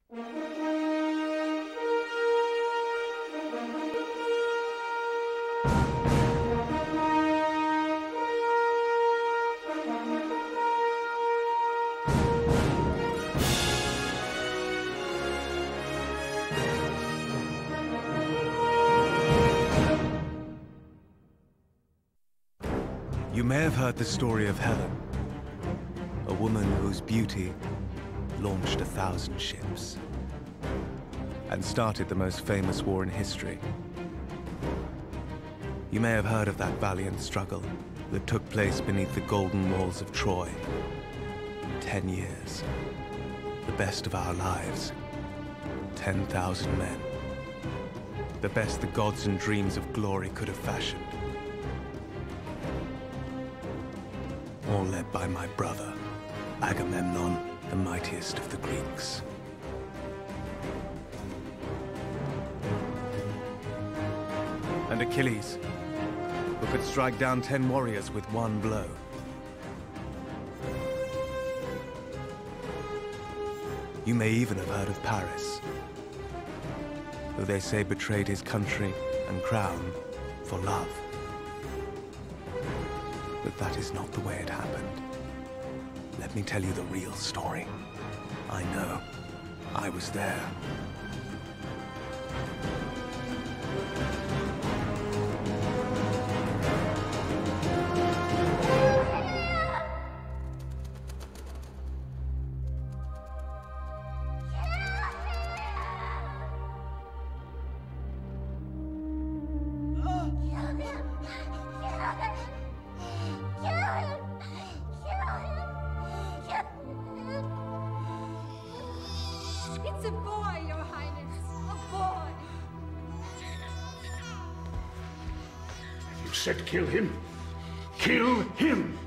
You may have heard the story of Helen, a woman whose beauty launched 1,000 ships and started the most famous war in history. You may have heard of that valiant struggle that took place beneath the golden walls of Troy. 10 years, the best of our lives, 10,000 men, the best the gods and dreams of glory could have fashioned. All led by my brother, Agamemnon, the mightiest of the Greeks. And Achilles, who could strike down 10 warriors with one blow. You may even have heard of Paris, who they say betrayed his country and crown for love. But that is not the way it happened. Let me tell you the real story. I know. I was there. It's a boy, Your Highness. A boy. You said kill him. Kill him!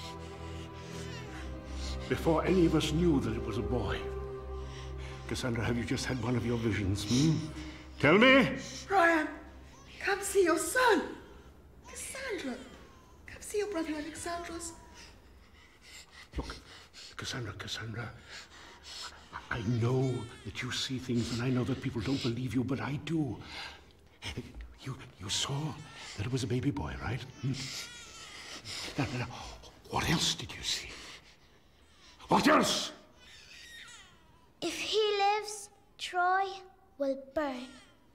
Before any of us knew that it was a boy. Cassandra, have you just had one of your visions, Tell me! Ryan, come see your son. Cassandra, come see your brother Alexandros. Look, Cassandra, I know that you see things, and I know that people don't believe you, but I do. You saw that it was a baby boy, right? Now, what else did you see? What else? If he lives, Troy will burn.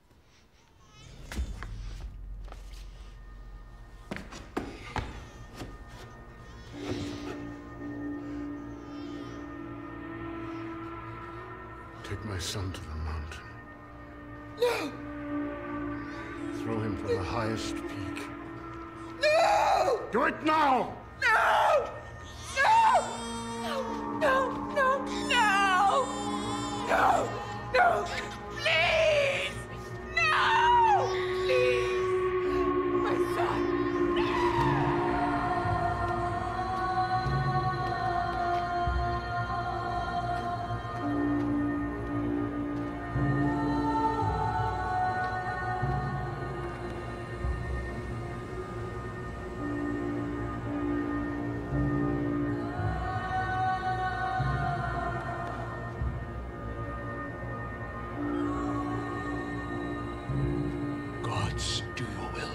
Take my son to the mountain. No! Throw him from the highest peak. No! Do it now! No! No! No! No! No! No! No! No! Please! No! Please! My son! Gods, do your will.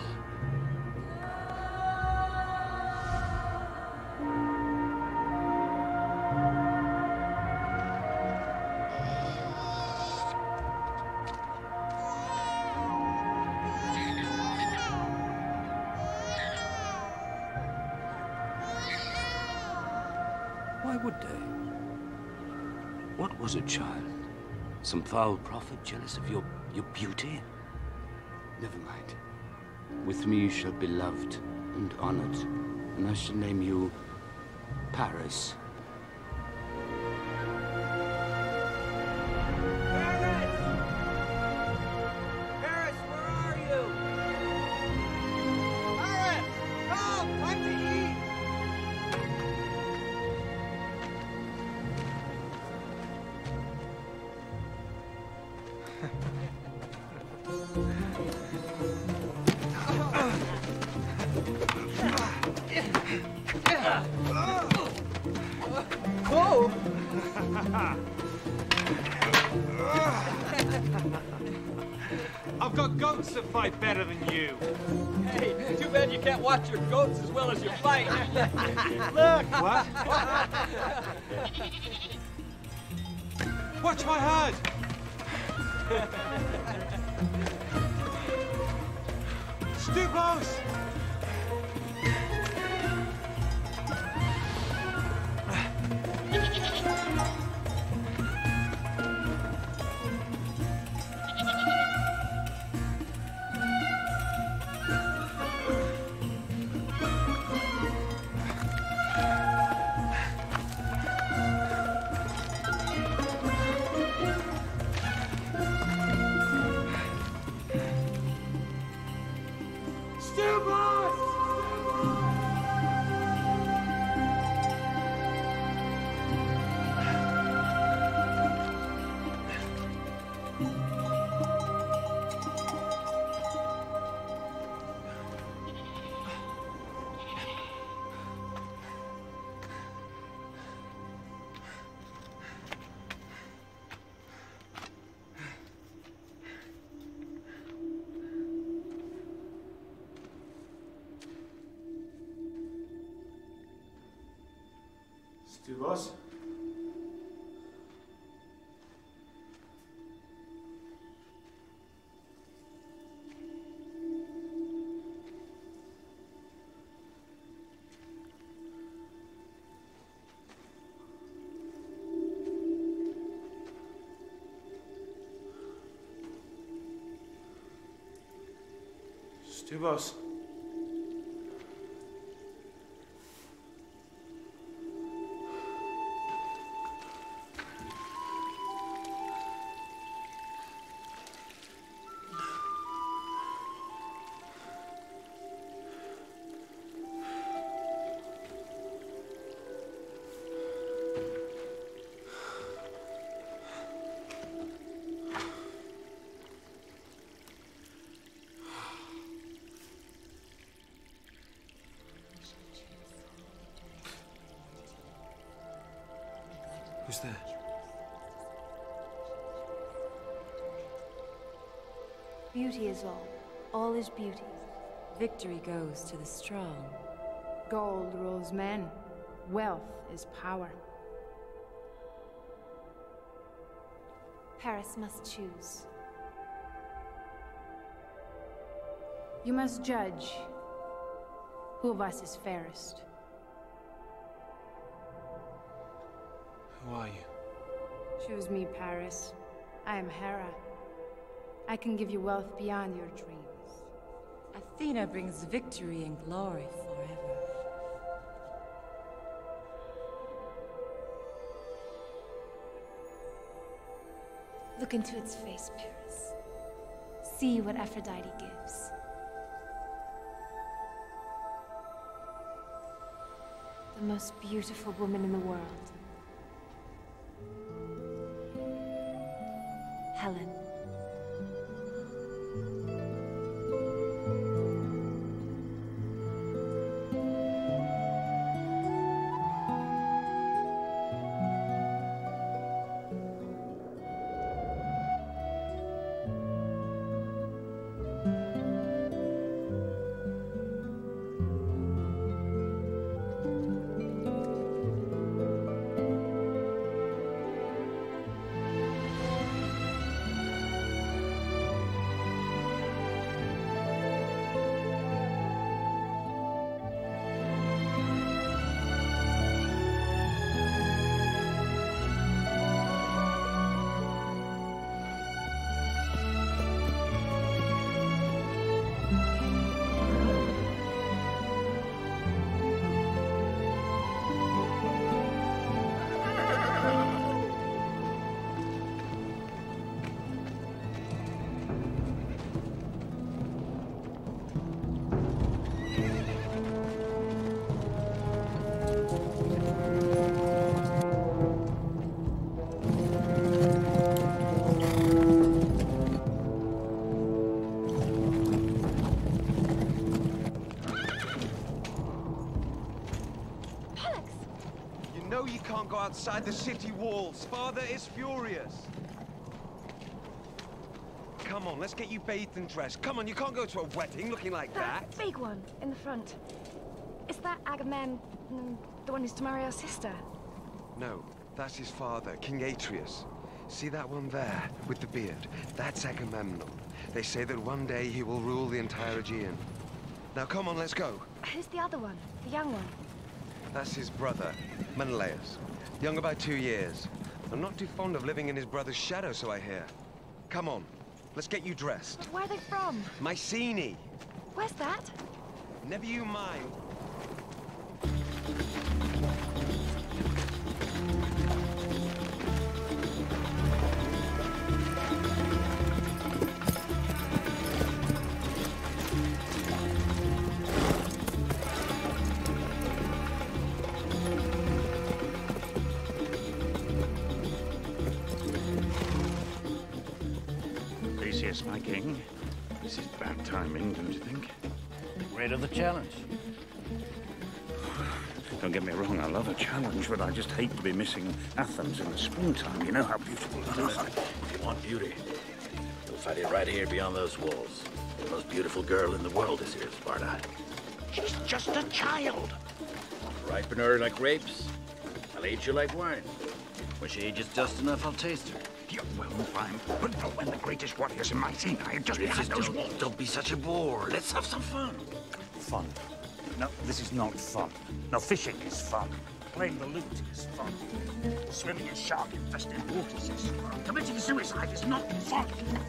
Why would they? What was it, child? Some foul prophet jealous of your beauty? Never mind. With me you shall be loved and honored, and I shall name you Paris. Paris, where are you? Paris! Come! Time to eat! Oh! I've got goats that fight better than you. Hey, too bad you can't watch your goats as well as you fight. Look! What? Watch my herd! Stupos! Stupos? Stupos. Who's there? Beauty is all. All is beauty. Victory goes to the strong. Gold rules men. Wealth is power. Paris must choose. You must judge who of us is fairest. Who are you? Choose me, Paris. I am Hera. I can give you wealth beyond your dreams. Athena brings victory and glory forever. Look into its face, Paris. See what Aphrodite gives. The most beautiful woman in the world. Helen. You can't go outside the city walls. Father is furious. Come Come on, let's get you bathed and dressed. Come on, you can't go to a wedding looking like that. That big one in the front. Is that Agamemnon, the one who's to marry our sister? No, that's his father, King Atreus. See that one there, with the beard? That's Agamemnon. They say that one day he will rule the entire Aegean. Now come on, let's go. Who's the other one? The young one? That's his brother, Menelaus. Young about 2 years. I'm not too fond of living in his brother's shadow, so I hear. Come on, let's get you dressed. But where are they from? Mycenae. Where's that? Never you mind. My king. This is bad timing, don't you think? Greater the challenge. Don't get me wrong, I love a challenge, but I just hate to be missing Athens in the springtime. You know how beautiful it is. If you want beauty, you'll find it right here beyond those walls. The most beautiful girl in the world is here, Sparta. She's just a child. Ripen her like grapes. I'll age her like wine. When she ages just enough, I'll taste her. Yeah, well, fine. But when the greatest warriors in Mycenae are just behind those walls. Don't be such a bore. Let's have some fun. Fun? No, this is not fun. No, fishing is fun. Playing the lute is fun. Swimming in shark-infested waters is fun. Committing suicide is not fun.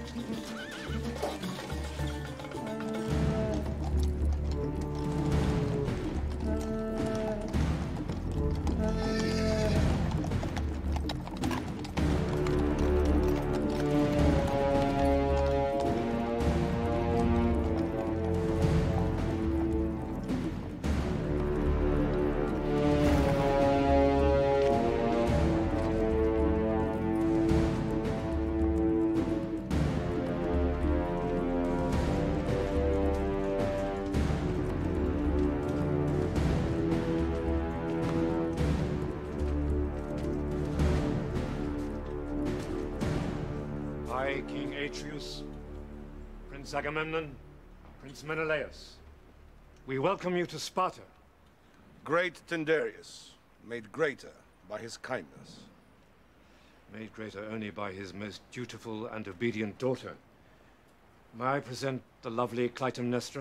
I, King Atreus, Prince Agamemnon, Prince Menelaus, we welcome you to Sparta. Great Tyndareus, made greater by his kindness. Made greater only by his most dutiful and obedient daughter. May I present the lovely Clytemnestra?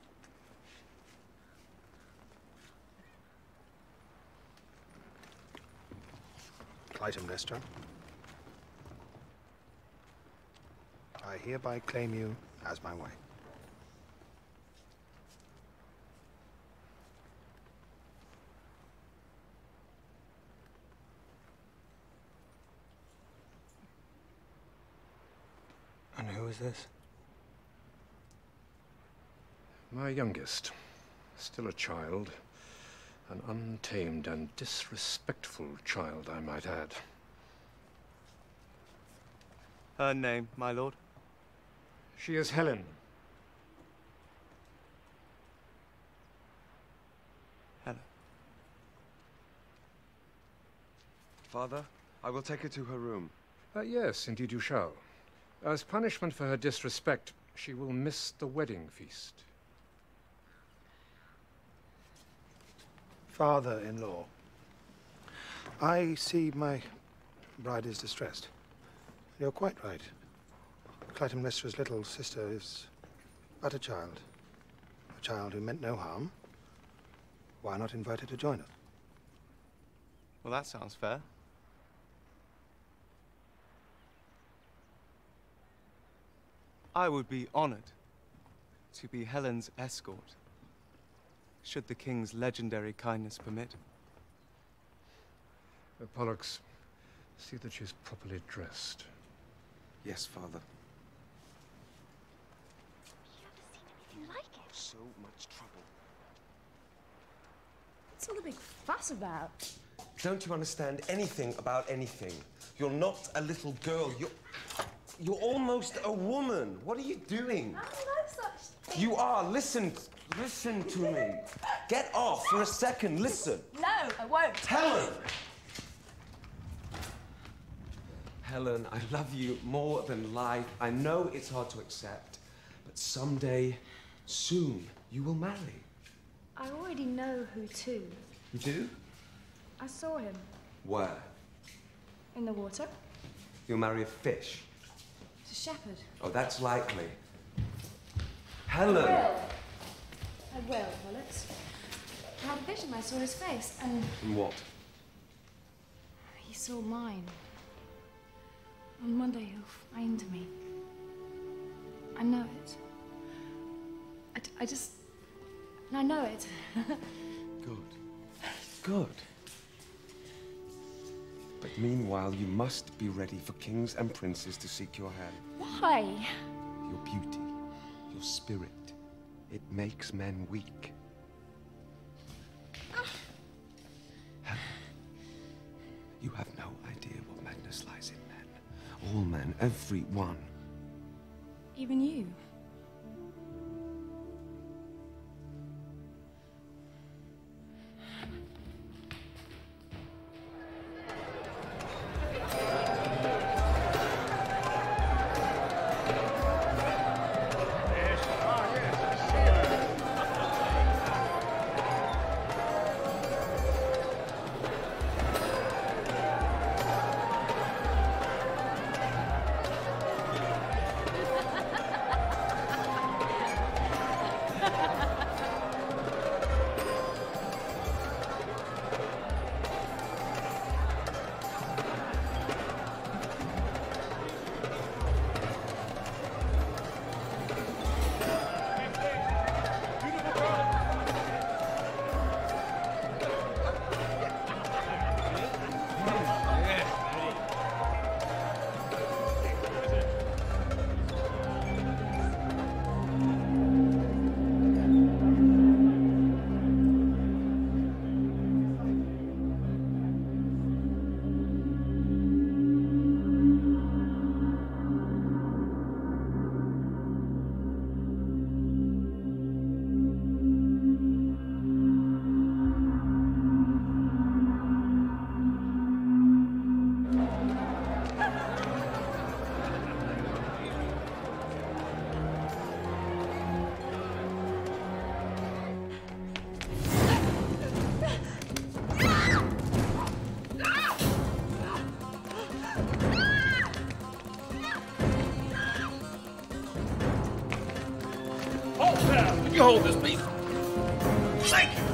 Clytemnestra, I hereby claim you as my wife. And who is this? My youngest, still a child. An untamed and disrespectful child, I might add. Her name, my lord? She is Helen. Helen. Father, I will take her to her room. Yes, indeed you shall. As punishment for her disrespect, she will miss the wedding feast. Father-in-law, I see my bride is distressed. You're quite right. Clytemnestra's little sister is but a child who meant no harm. Why not invite her to join us? Well, that sounds fair. I would be honored to be Helen's escort, should the king's legendary kindness permit. Pollux, see that she's properly dressed. Yes, Father. You like it? So much trouble. What's all the big fuss about? Don't you understand anything about anything? You're not a little girl. You're almost a woman. What are you doing? I don't know such thing. You are. Listen to me. Get off for a second. Listen. No, I won't. Helen! Helen, I love you more than life. I know it's hard to accept, but someday, soon, you will marry. I already know who to. You do? I saw him. Where? In the water. You'll marry a fish. It's a shepherd. Oh, that's likely. Helen! I will, Willett. I had a vision. I saw his face, and... And what? He saw mine. On Monday, he'll find me. I know it. I just... I know it. Good. Good. But meanwhile, you must be ready for kings and princes to seek your hand. Why? Your beauty, your spirit, it makes men weak. Helen, you have no idea what madness lies in men. All men, every one. Even you. You hold this, please. Thank you.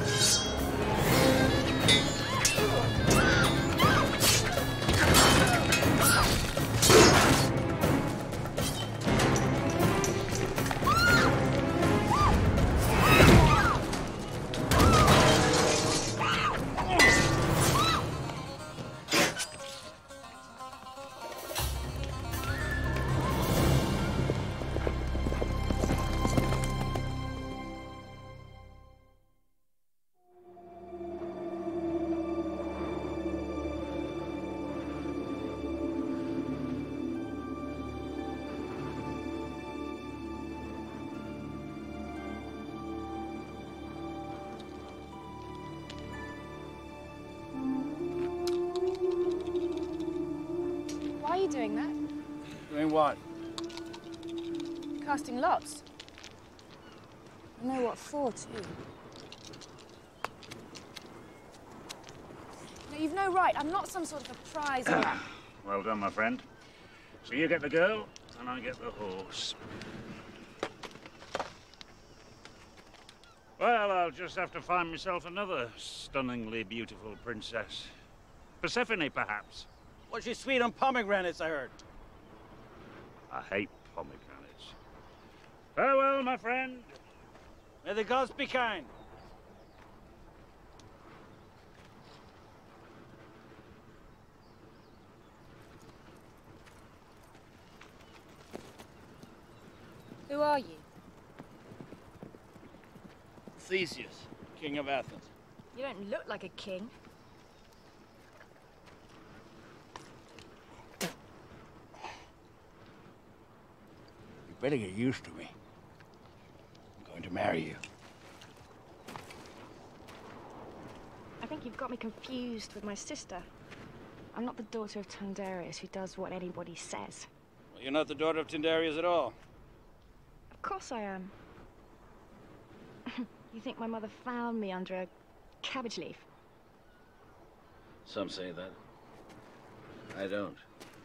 Why are you doing that? Doing what? Casting lots. I know what for, too. No, you've no right. I'm not some sort of a prize. Well done, my friend. So you get the girl, and I get the horse. Well, I'll just have to find myself another stunningly beautiful princess. Persephone, perhaps. Well, she's sweet on pomegranates, I heard. I hate pomegranates. Farewell, my friend. May the gods be kind. Who are you? Theseus, king of Athens. You don't look like a king. You better get used to me. I'm going to marry you. I think you've got me confused with my sister. I'm not the daughter of Tundarius who does what anybody says. Well, you're not the daughter of Tindarius at all. Of course I am. You think my mother found me under a cabbage leaf? Some say that. I don't.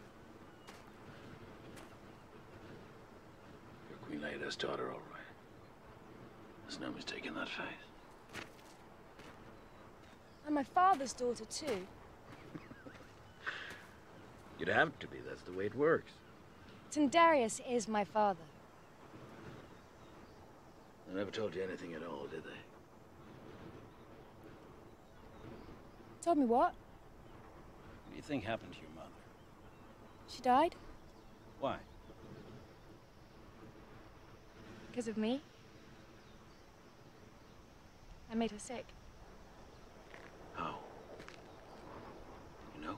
You're Queen Leida's daughter, all right. There's no mistake in that face. I'm my father's daughter, too. You'd have to be. That's the way it works. Tundarius is my father. They never told you anything at all, did they? Told me what? What do you think happened to your mother? She died? Why? Because of me. I made her sick. How? You know?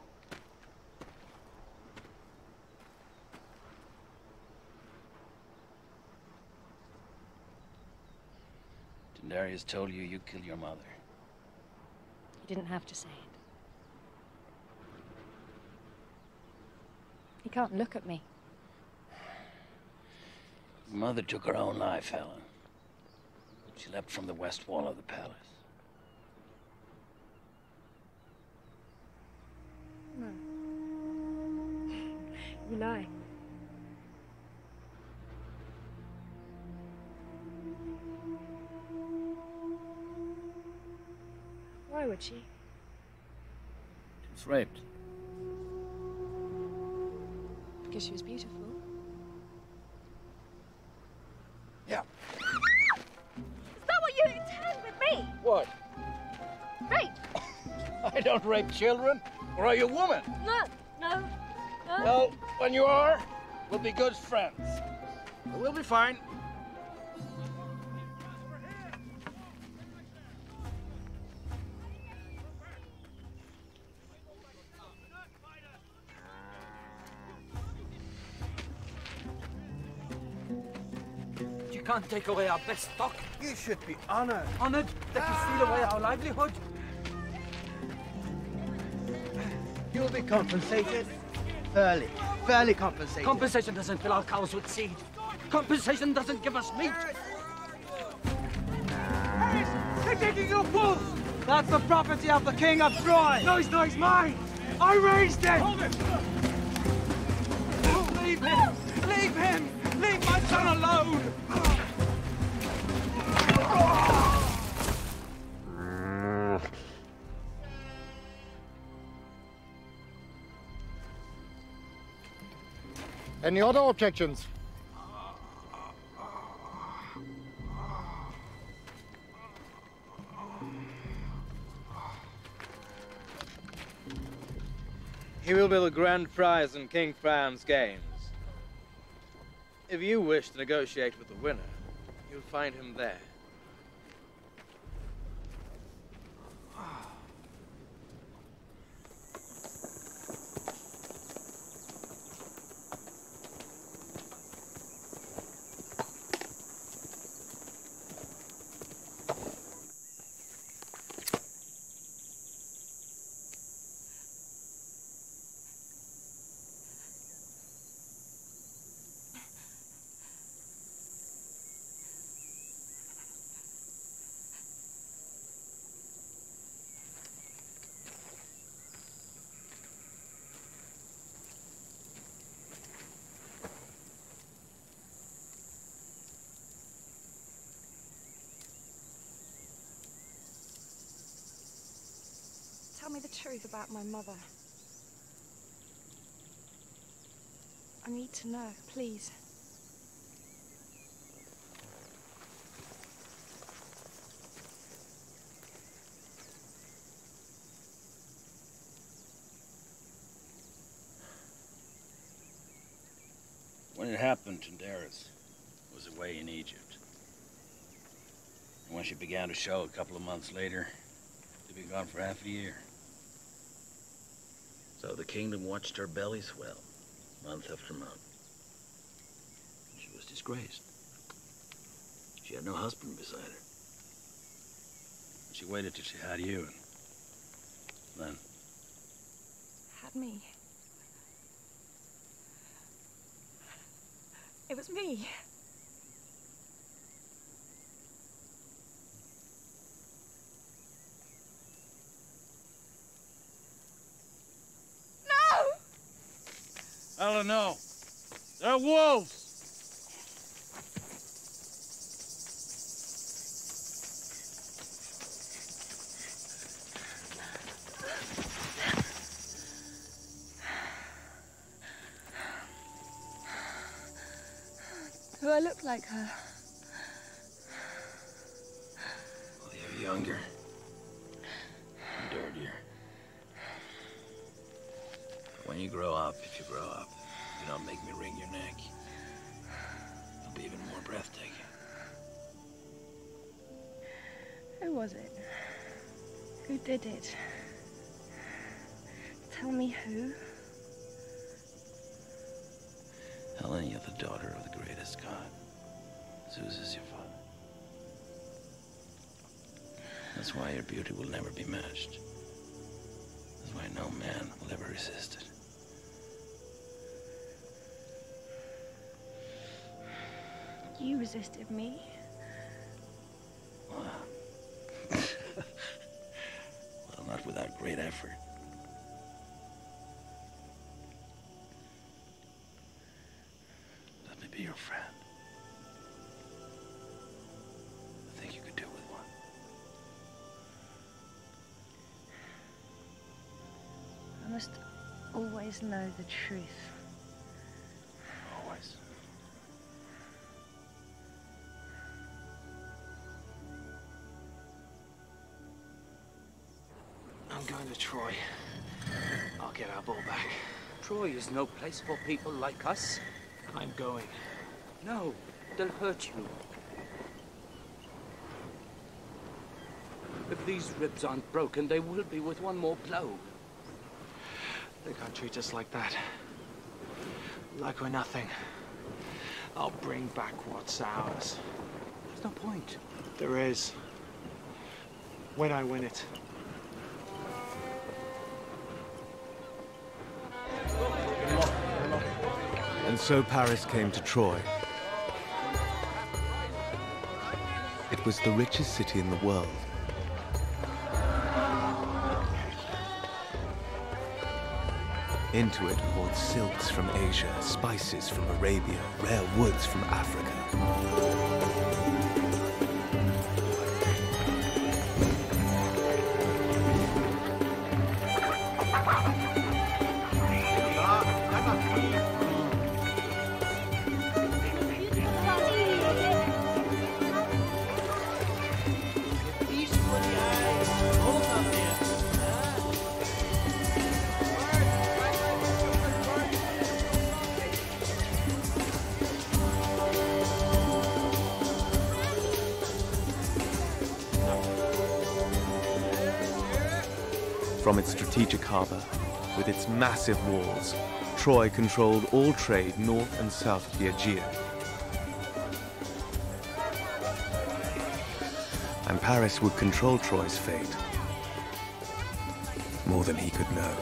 Tindarius told you you'd kill your mother. He didn't have to say it. He can't look at me. Your mother took her own life, Helen. She leapt from the west wall of the palace. No. You lie. Why would she? She was raped. Because she was beautiful. Yeah. Is that what you intend with me? What? Rape? I don't rape children. Or are you a woman? No, no, no. Well, when you are, we'll be good friends. We'll be fine. You can't take away our best stock. You should be honored. Honored that you steal away our livelihood. You'll be compensated. Fairly compensated. Compensation doesn't fill our cows with seed. Compensation doesn't give us meat. They're taking your bull! That's the property of the King of Troy! No, he's mine! I raised it! Hold it! Leave him! Leave him! Leave my son alone! Any other objections? He will be the grand prize in King Priam's games. If you wish to negotiate with the winner, you'll find him there. Tell me the truth about my mother. I need to know, please. When it happened, Tyndaris was away in Egypt. And when she began to show a couple of months later, she'd been gone for half a year. So the kingdom watched her belly swell, month after month. She was disgraced. She had no husband beside her. She waited till she had you, and then... Had about me. It was me. Helen, no. They're wolves! Do I look like her? Well, you're younger. And dirtier. When you grow up, if you grow up, you don't make me wring your neck. It'll be even more breathtaking. Who was it? Who did it? Tell me who. Helen, you're the daughter of the greatest god. Zeus is your father. That's why your beauty will never be matched. That's why no man will ever resist it. You resisted me. Well, not without great effort. Let me be your friend. I think you could do with one. I must always know the truth. Always. I'm going to Troy. I'll get our ball back. Troy is no place for people like us. I'm going. No, they'll hurt you. If these ribs aren't broken, they will be with one more blow. They can't treat us like that. Like we're nothing. I'll bring back what's ours. There's no point. There is. When I win it. And so Paris came to Troy. It was the richest city in the world. Into it poured silks from Asia, spices from Arabia, rare woods from Africa. From its strategic harbor, with its massive walls, Troy controlled all trade north and south of the Aegean. And Paris would control Troy's fate more than he could know.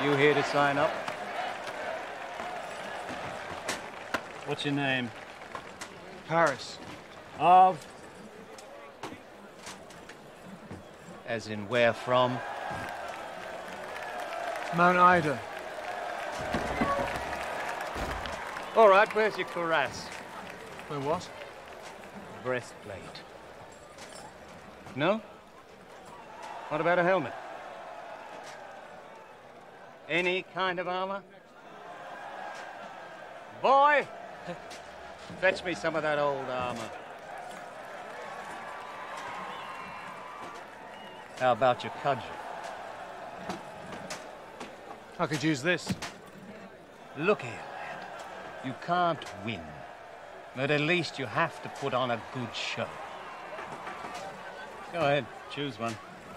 You here to sign up? What's your name? Paris. Of? As in where from? Mount Ida. All right, where's your cuirass? Where what? Breastplate. No? What about a helmet? Any kind of armor? Boy! Fetch me some of that old armor. How about your cudgel? I could use this. Look here, lad. You can't win. But at least you have to put on a good show. Go ahead, choose one.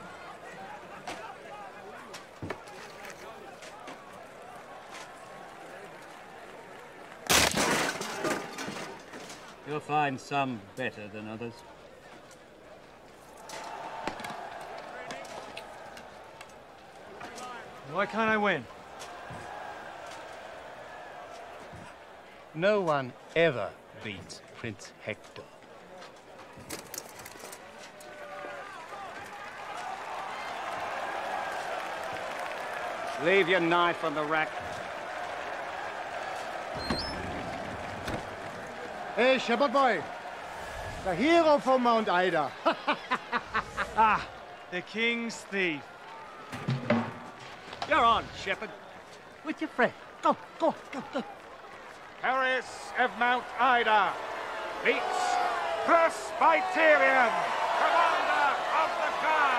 You'll find some better than others. Why can't I win? No one ever beats Prince Hector. Leave your knife on the rack. Hey, shepherd boy. The hero from Mount Ida. Ah, the king's thief. You're on, shepherd. With your friend. Go, go, go, go. Paris of Mount Ida beats Presbyterian, commander of the guard.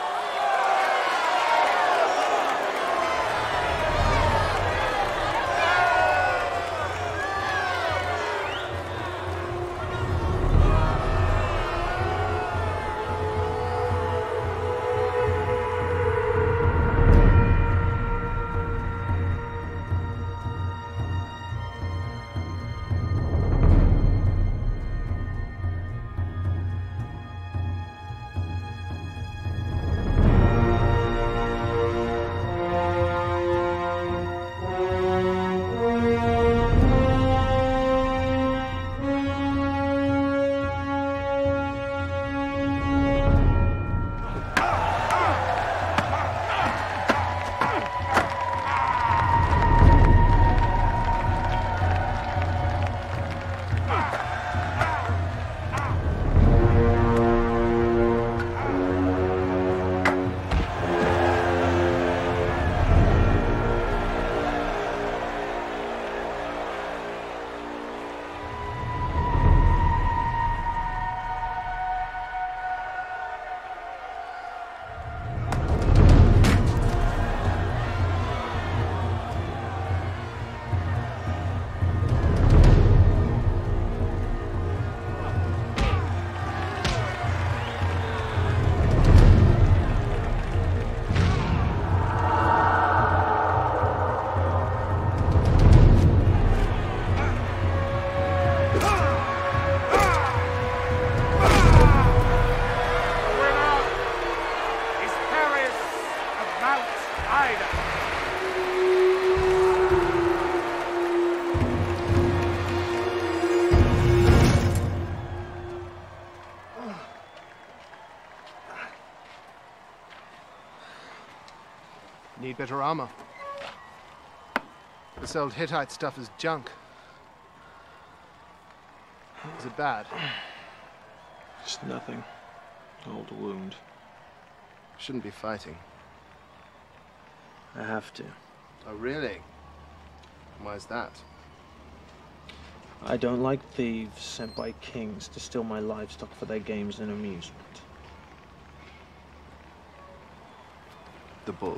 Need better armor. This old Hittite stuff is junk. Is it bad? It's nothing. Old wound. Shouldn't be fighting. I have to. Oh, really? Why's that? I don't like thieves sent by kings to steal my livestock for their games and amusement. The bull?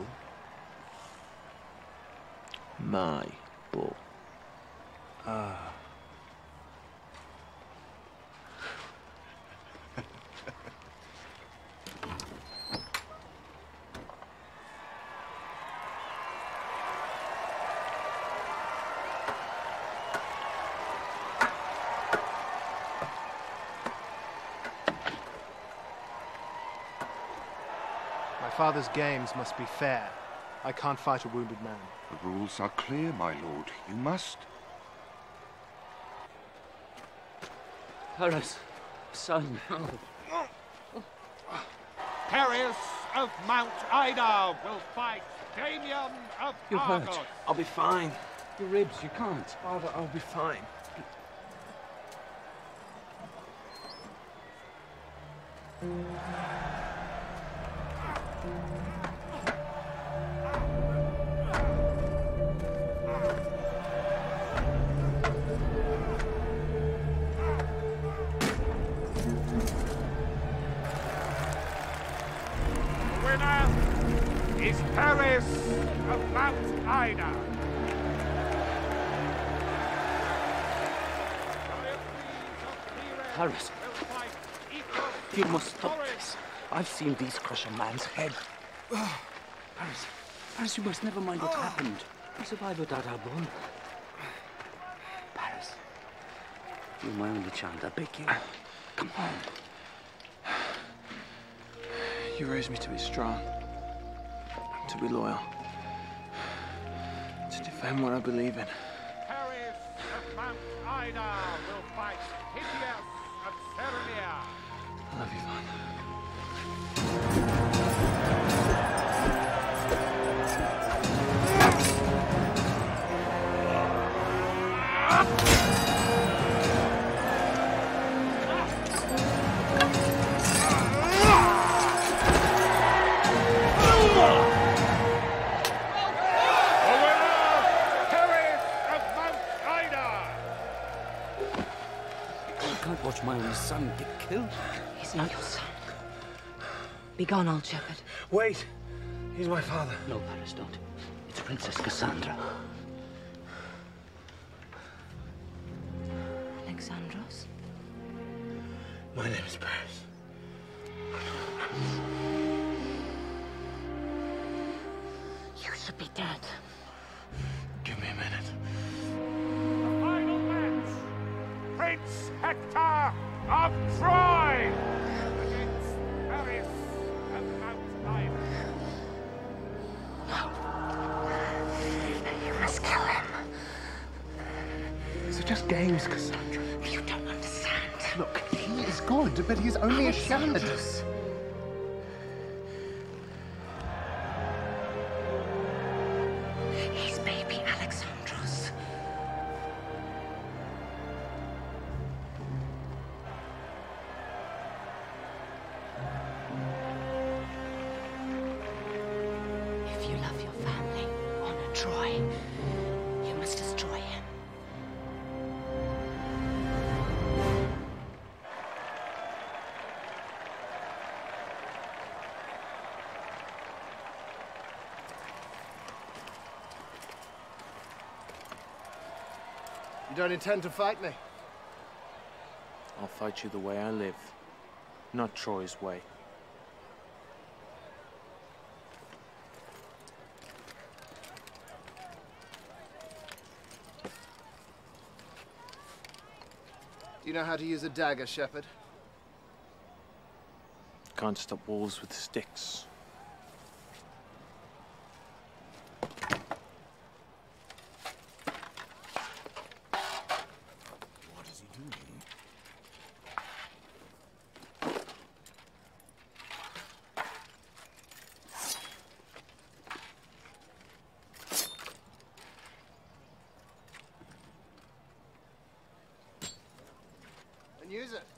My bull. Ah. My father's games must be fair. I can't fight a wounded man. The rules are clear, my lord. You must. Paris, son. Paris of Mount Ida will fight Damien of You're Argos. hurt. I'll be fine. Your ribs, you can't. Father, I'll be fine. The winner is Paris of Mount Ida. Paris, you must stop this. I've seen these crush a man's head. Paris, you must never mind what happened. We survived without our bull. Paris, you're my only child, I beg you. Come on. You raised me to be strong, to be loyal, to defend what I believe in. Paris of Mount Ida will fight Hideus of Serenea. I love you, Father. Watch my only son get killed. He's not your son. Begone, old shepherd. Wait! He's my father. No, Paris, don't. It's Princess Cassandra. Alexandros? My name is Paris. You should be dead. Give me a minute. The final match. Prince Hector of Troy against Paris of Mount Ida. You must kill him. These are just games, Cassandra. You don't understand. Look, he is good, but he's only a shepherd. He's baby Alexandros. If you love your family, honor Troy, you must destroy him. You don't intend to fight me? I'll fight you the way I live, not Troy's way. Do you know how to use a dagger, shepherd? Can't stop wolves with sticks. What is he doing? And use it.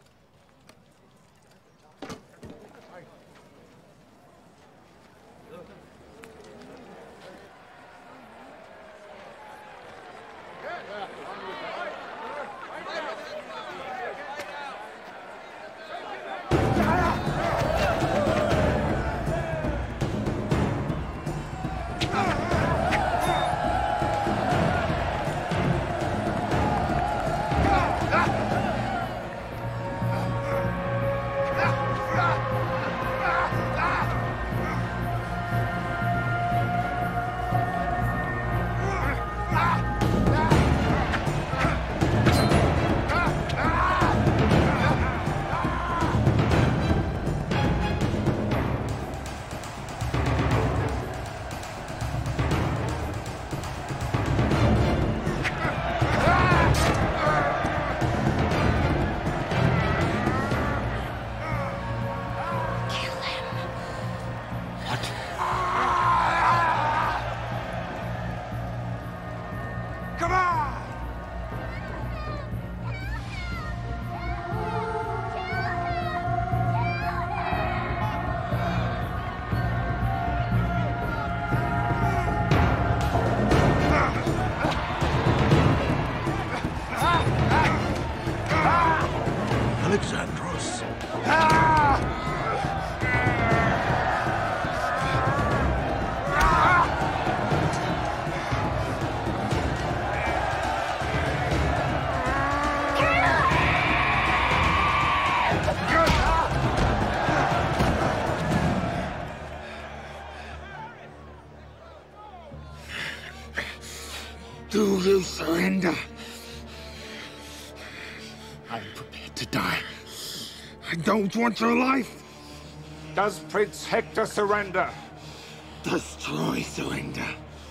Alexandros. Do you surrender? I'm prepared to die. I don't want your life. Does Prince Hector surrender? Does Troy surrender?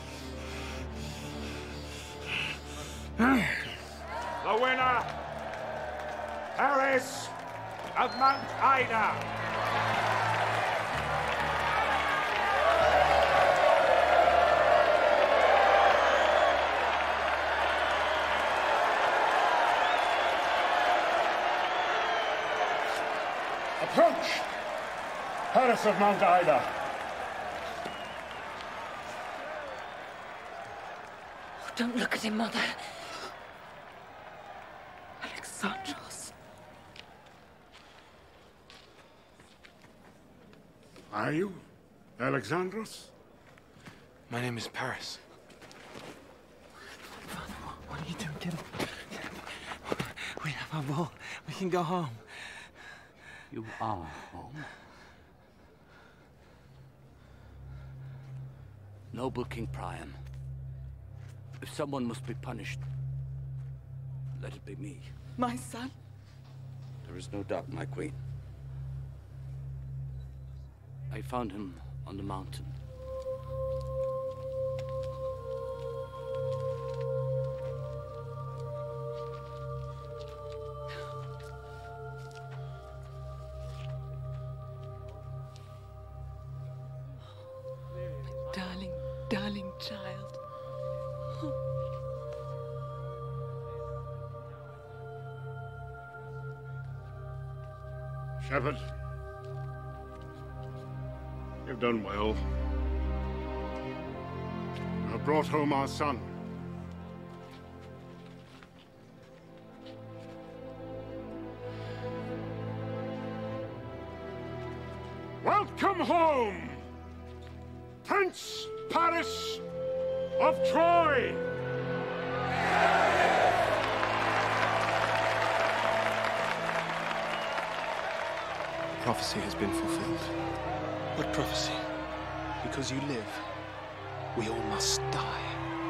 The winner, Paris of Mount Ida. Approach! Paris of Mount Ida. Don't look at him, Mother. Alexandros. Are you Alexandros? My name is Paris. Father, what are you doing? Get up. We have our ball. We can go home. You are home. Noble King Priam, if someone must be punished, let it be me. My son? There is no doubt, my queen. I found him on the mountain. Darling, darling child. Shepherd, you've done well. You have brought home our son. Welcome home, Prince Paris of Troy! Prophecy has been fulfilled. What prophecy? Because you live, we all must die.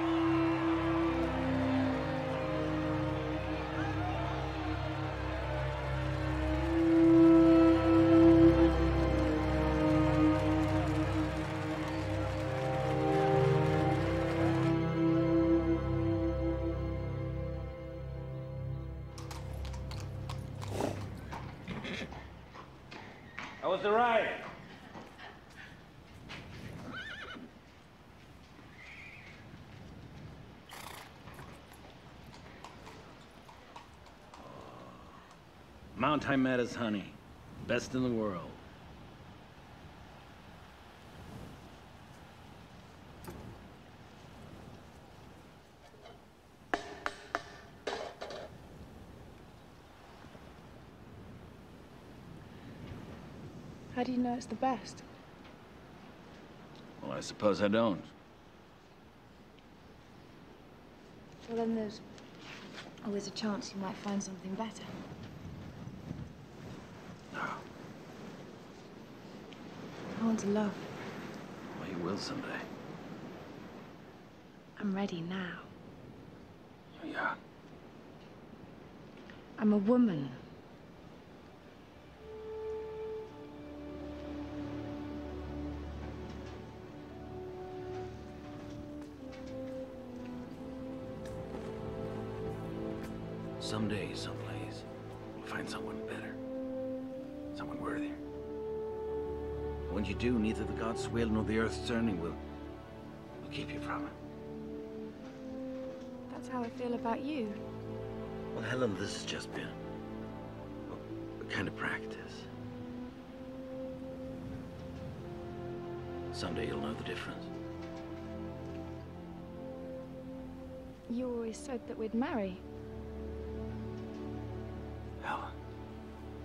How was the ride? Mount Hymetta's honey. Best in the world. How do you know it's the best? Well, I suppose I don't. Well, then there's always a chance you might find something better. No. I want to love. Well, you will someday. I'm ready now. You're young. I'm a woman. Someday, someplace, we'll find someone better. Someone worthier. When you do, neither the God's will nor the earth's turning will keep you from it. That's how I feel about you. Well, Helen, this has just been a kind of practice. Someday you'll know the difference. You always said that we'd marry. Helen,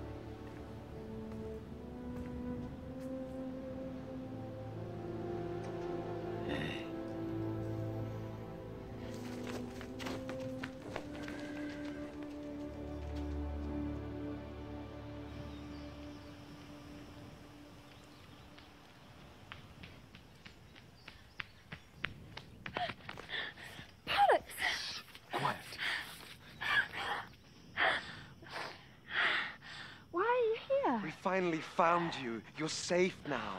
found you. You're safe now.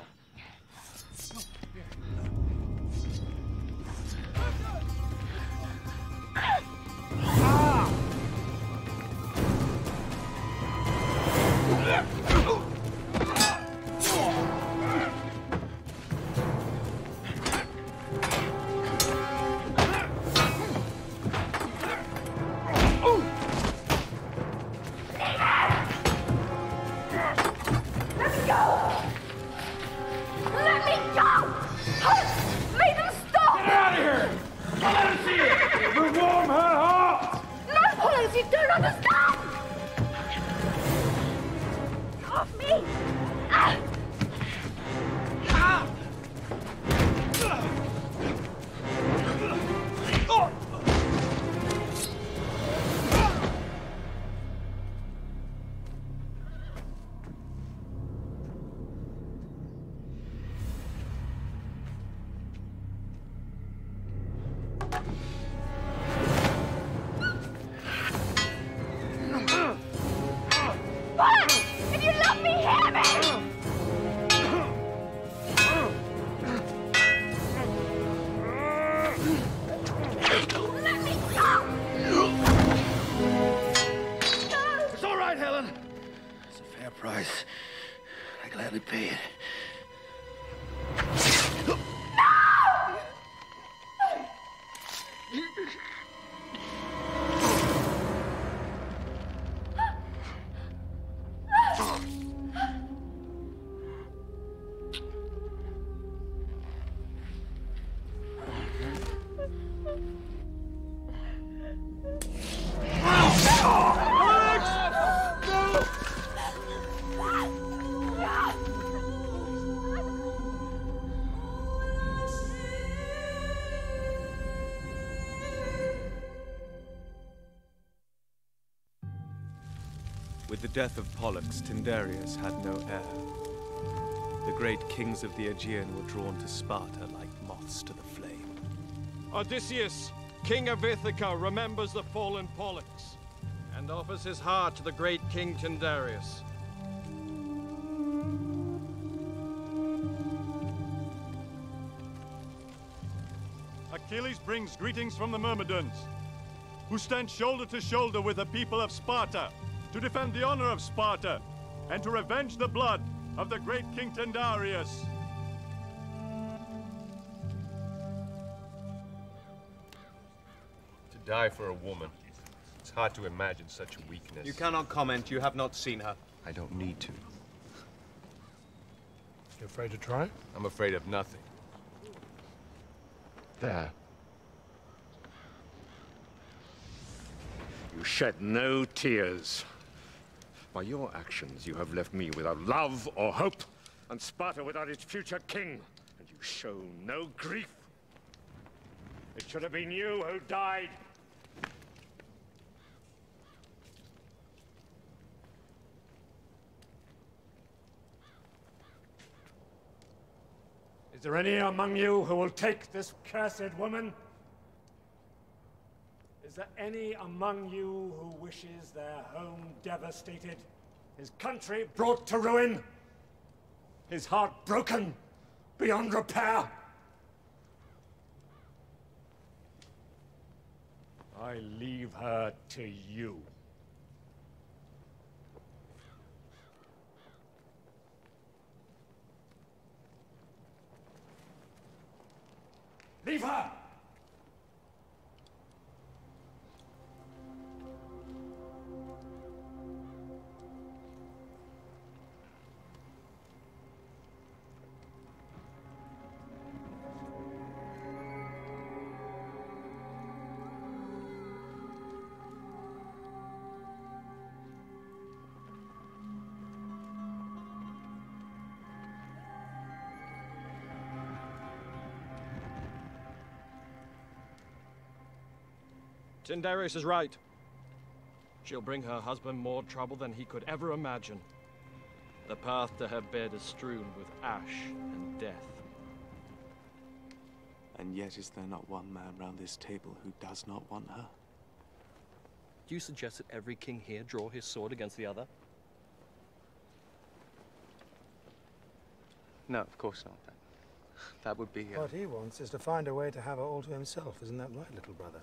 With the death of Pollux, Tyndareus had no heir. The great kings of the Aegean were drawn to Sparta like moths to the flame. Odysseus, king of Ithaca, remembers the fallen Pollux and offers his heart to the great king Tyndareus. Achilles brings greetings from the Myrmidons, who stand shoulder to shoulder with the people of Sparta, to defend the honor of Sparta, and to revenge the blood of the great King Tyndareus. To die for a woman. It's hard to imagine such weakness. You cannot comment. You have not seen her. I don't need to. You afraid to try? I'm afraid of nothing. There. You shed no tears. By your actions, you have left me without love or hope, and Sparta without its future king. And you show no grief. It should have been you who died. Is there any among you who will take this cursed woman? Is there any among you who wishes their home devastated, his country brought to ruin, his heart broken beyond repair? I leave her to you. Leave her! Tyndareus is right. She'll bring her husband more trouble than he could ever imagine. The path to her bed is strewn with ash and death. And yet is there not one man round this table who does not want her? Do you suggest that every king here draw his sword against the other? No, of course not. That would be... What he wants is to find a way to have her all to himself. Isn't that right, little brother?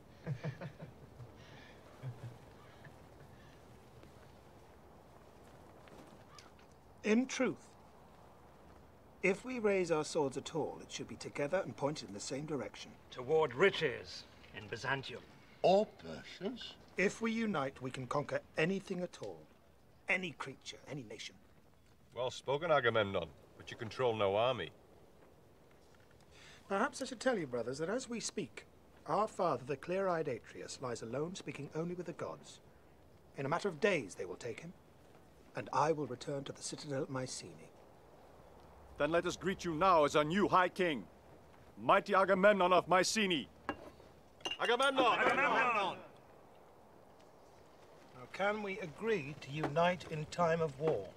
In truth, if we raise our swords at all, it should be together and pointed in the same direction. Toward riches in Byzantium. Or Persians? If we unite, we can conquer anything at all. Any creature, any nation. Well spoken, Agamemnon, but you control no army. Perhaps I should tell you, brothers, that as we speak, our father, the clear-eyed Atreus, lies alone, speaking only with the gods. In a matter of days they will take him, and I will return to the citadel at Mycenae. Then let us greet you now as our new High King, mighty Agamemnon of Mycenae. Agamemnon! Agamemnon! Now, can we agree to unite in time of war?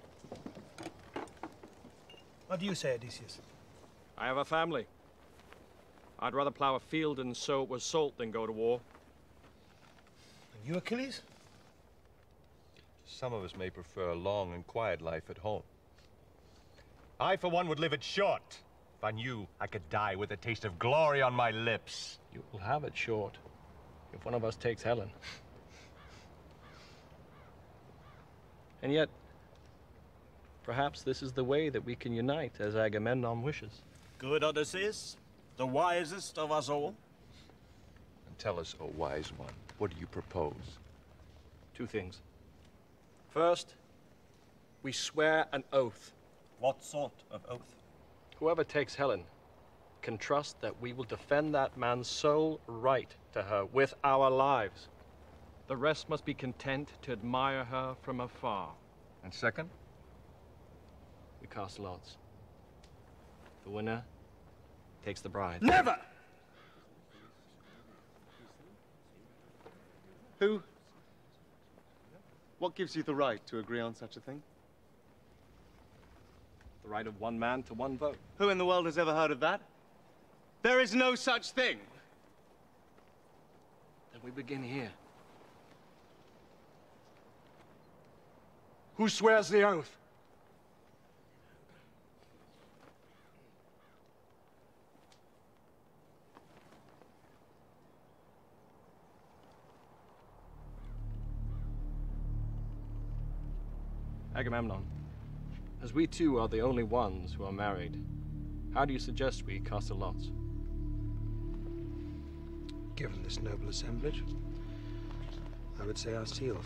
What do you say, Odysseus? I have a family. I'd rather plow a field and sow it with salt than go to war. And you, Achilles? Some of us may prefer a long and quiet life at home. I, for one, would live it short. If I knew I could die with a taste of glory on my lips. You will have it short if one of us takes Helen. And yet, perhaps this is the way that we can unite as Agamemnon wishes. Good Odysseus, the wisest of us all. And tell us, O wise one, what do you propose? 2 things. First, we swear an oath. What sort of oath? Whoever takes Helen can trust that we will defend that man's sole right to her with our lives. The rest must be content to admire her from afar. And second? We cast lots. The winner takes the bride. Never! Who? What gives you the right to agree on such a thing? The right of one man to one vote. Who in the world has ever heard of that? There is no such thing. Then we begin here. Who swears the oath? Agamemnon, as we two are the only ones who are married, how do you suggest we cast the lots? Given this noble assemblage, I would say our seals.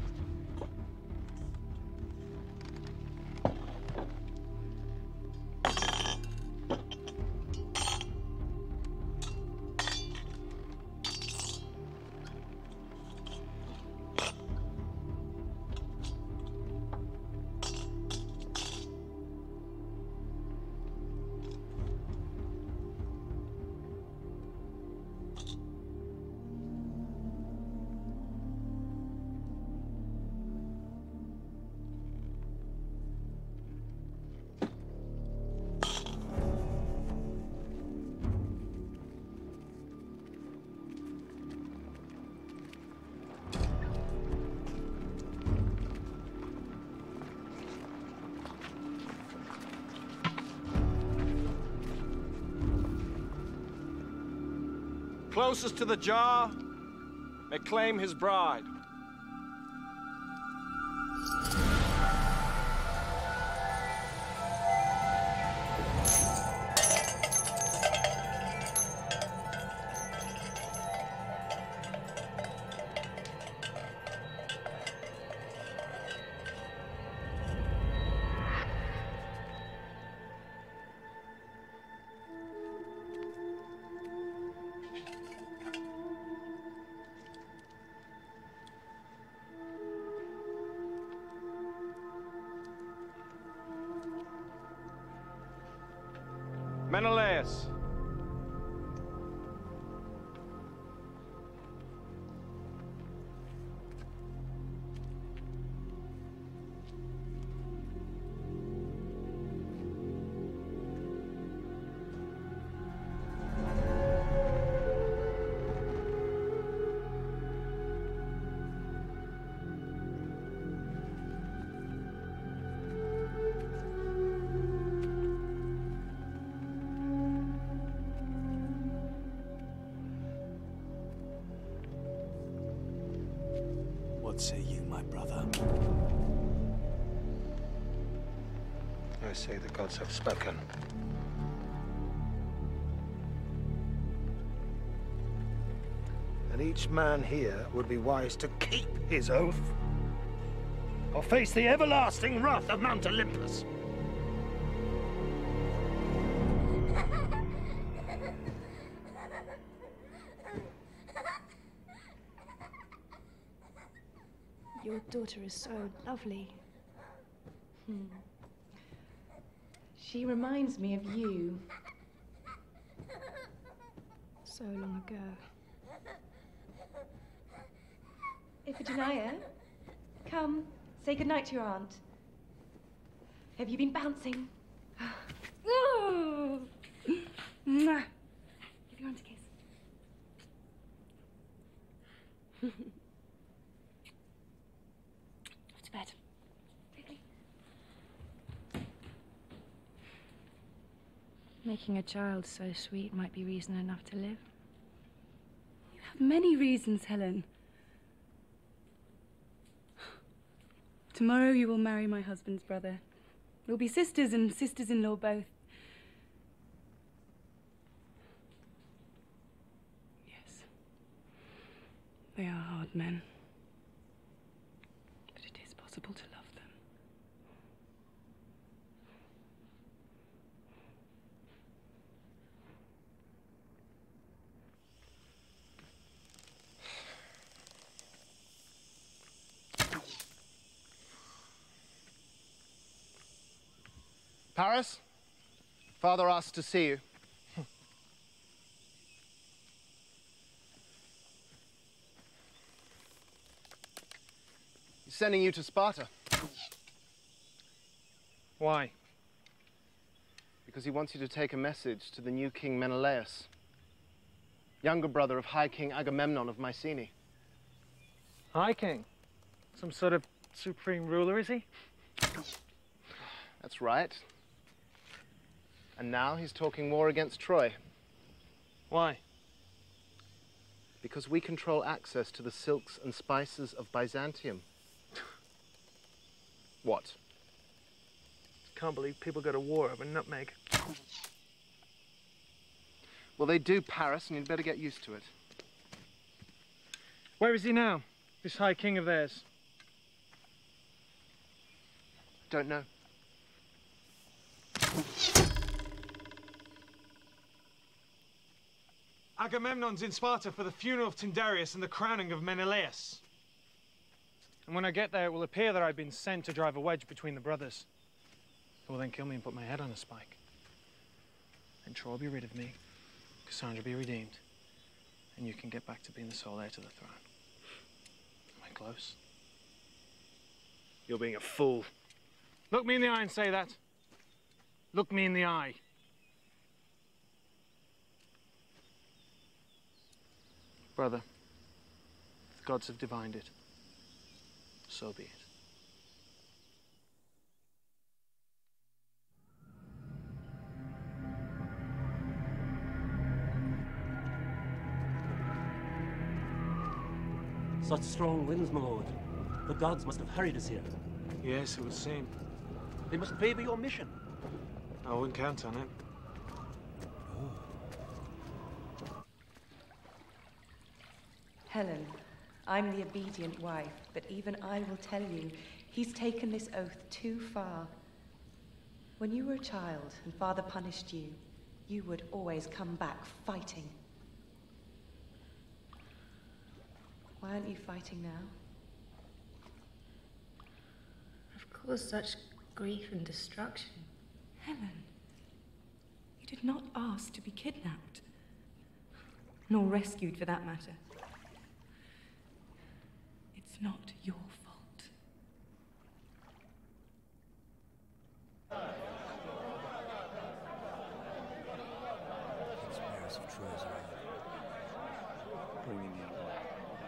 Closest to the jar may claim his bride. Menelaus. What say you, my brother? I say the gods have spoken. And each man here would be wise to keep his oath, or face the everlasting wrath of Mount Olympus. Your daughter is so lovely. She reminds me of you. So long ago. Iphigenia, come, say goodnight to your aunt. Have you been bouncing? Ooh. Mwah. Give your aunt a kiss. Off to bed. Quickly. Making a child so sweet might be reason enough to live. You have many reasons, Helen. Tomorrow you will marry my husband's brother. We'll be sisters and sisters-in-law both. Yes. They are hard men. But it is possible to love them. Paris? Father asked to see you. He's sending you to Sparta. Why? Because he wants you to take a message to the new king Menelaus, younger brother of High King Agamemnon of Mycenae. High King? Some sort of supreme ruler, is he? That's right. And now he's talking war against Troy. Why? Because we control access to the silks and spices of Byzantium. What? Can't believe people go to war over nutmeg. Well, they do, Paris, and you'd better get used to it. Where is he now, this High King of theirs? Don't know. Agamemnon's in Sparta for the funeral of Tyndareus and the crowning of Menelaus. And when I get there, it will appear that I've been sent to drive a wedge between the brothers. Who will then kill me and put my head on a spike. Then Troy will be rid of me, Cassandra be redeemed, and you can get back to being the sole heir to the throne. Am I close? You're being a fool. Look me in the eye and say that. Look me in the eye. Brother, the gods have divined it. So be it. Such strong winds, my lord. The gods must have hurried us here. Yes, it would seem. They must favor your mission. I wouldn't count on it. Helen, I'm the obedient wife, but even I will tell you, he's taken this oath too far. When you were a child and father punished you, you would always come back fighting. Why aren't you fighting now? I've caused such grief and destruction. Helen, you did not ask to be kidnapped. Nor rescued, for that matter. It's not your fault. Conspirators of Troy's around. Bring in the other one.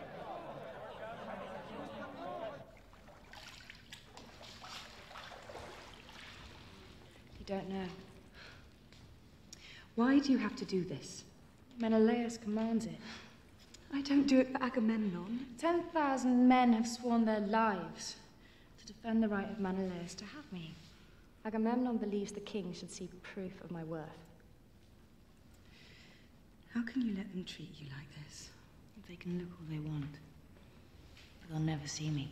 You don't know. Why do you have to do this? Menelaus commands it. I don't do it for Agamemnon. 10,000 men have sworn their lives to defend the right of Menelaus to have me. Agamemnon believes the king should see proof of my worth. How can you let them treat you like this? They can look all they want, but they'll never see me.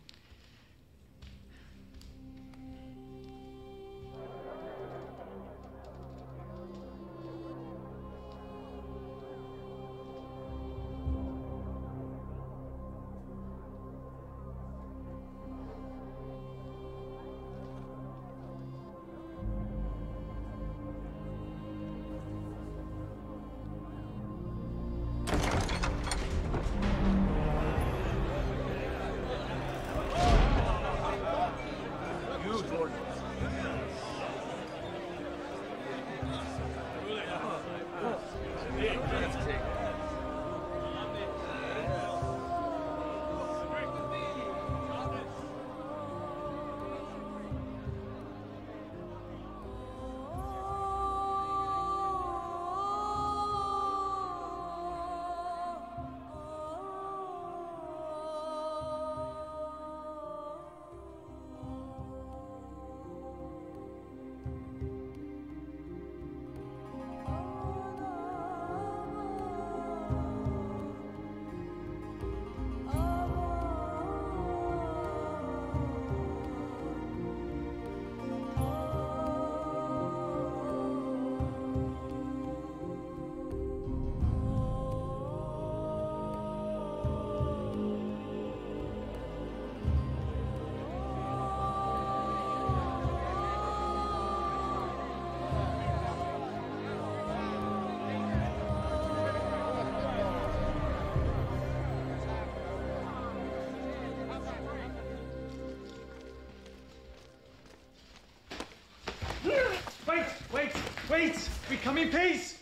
Wait! We come in peace!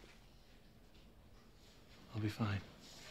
I'll be fine.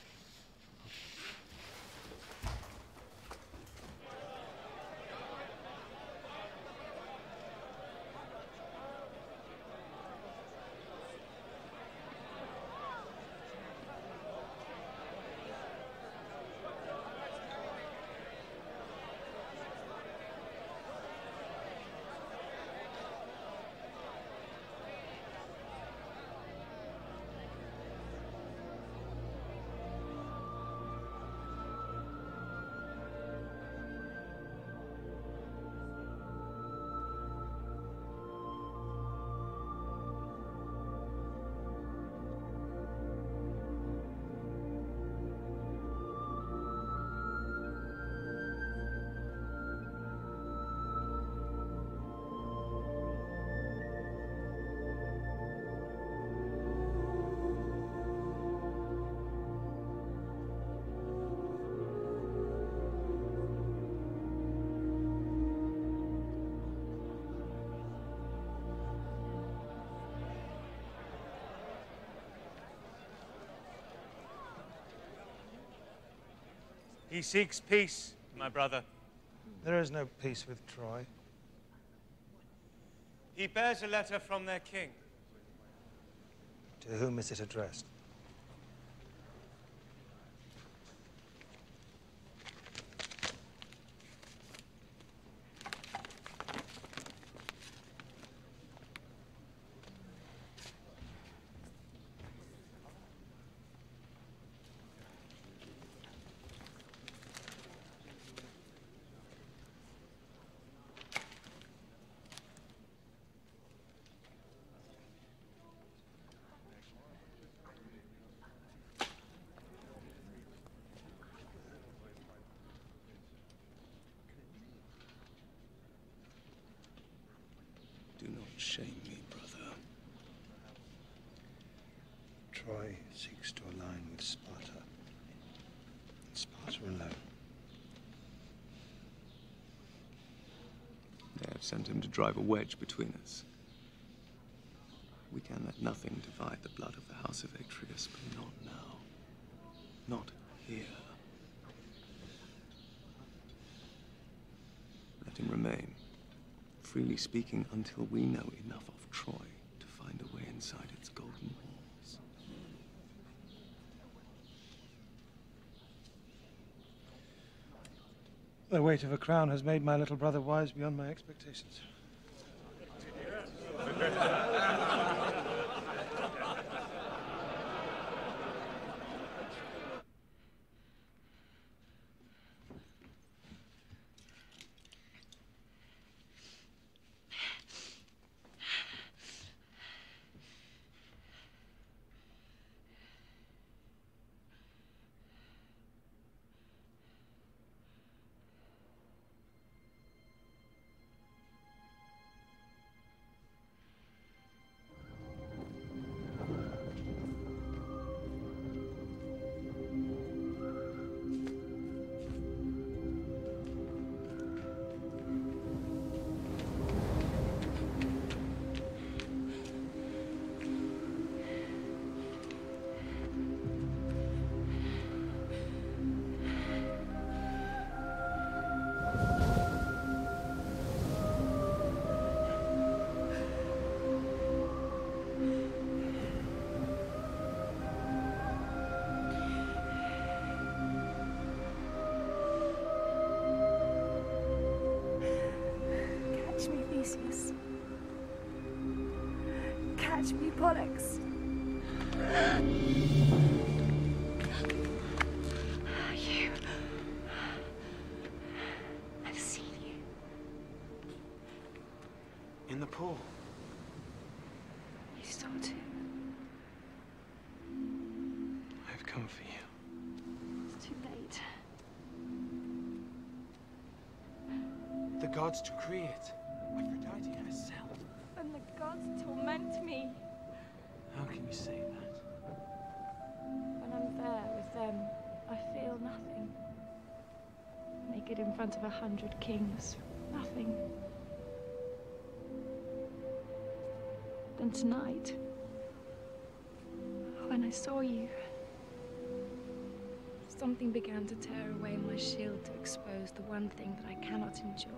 He seeks peace, my brother. There is no peace with Troy. He bears a letter from their king. To whom is it addressed? Do not shame me, brother. Troy seeks to align with Sparta. Sparta alone. They have sent him to drive a wedge between us. We can let nothing divide the blood of the House of Atreus, but not now. Not here. Let him remain, freely speaking until we know enough of Troy to find a way inside its golden walls. The weight of a crown has made my little brother wise beyond my expectations. Catch me, Pollux. You. I've seen you. In the pool. You stole too. I've come for you. It's too late. The gods decree it. Aphrodite herself. And the gods torment me. How can you say that? When I'm there with them, I feel nothing. Naked in front of 100 kings, nothing. Then tonight, when I saw you, something began to tear away my shield to expose the one thing that I cannot endure.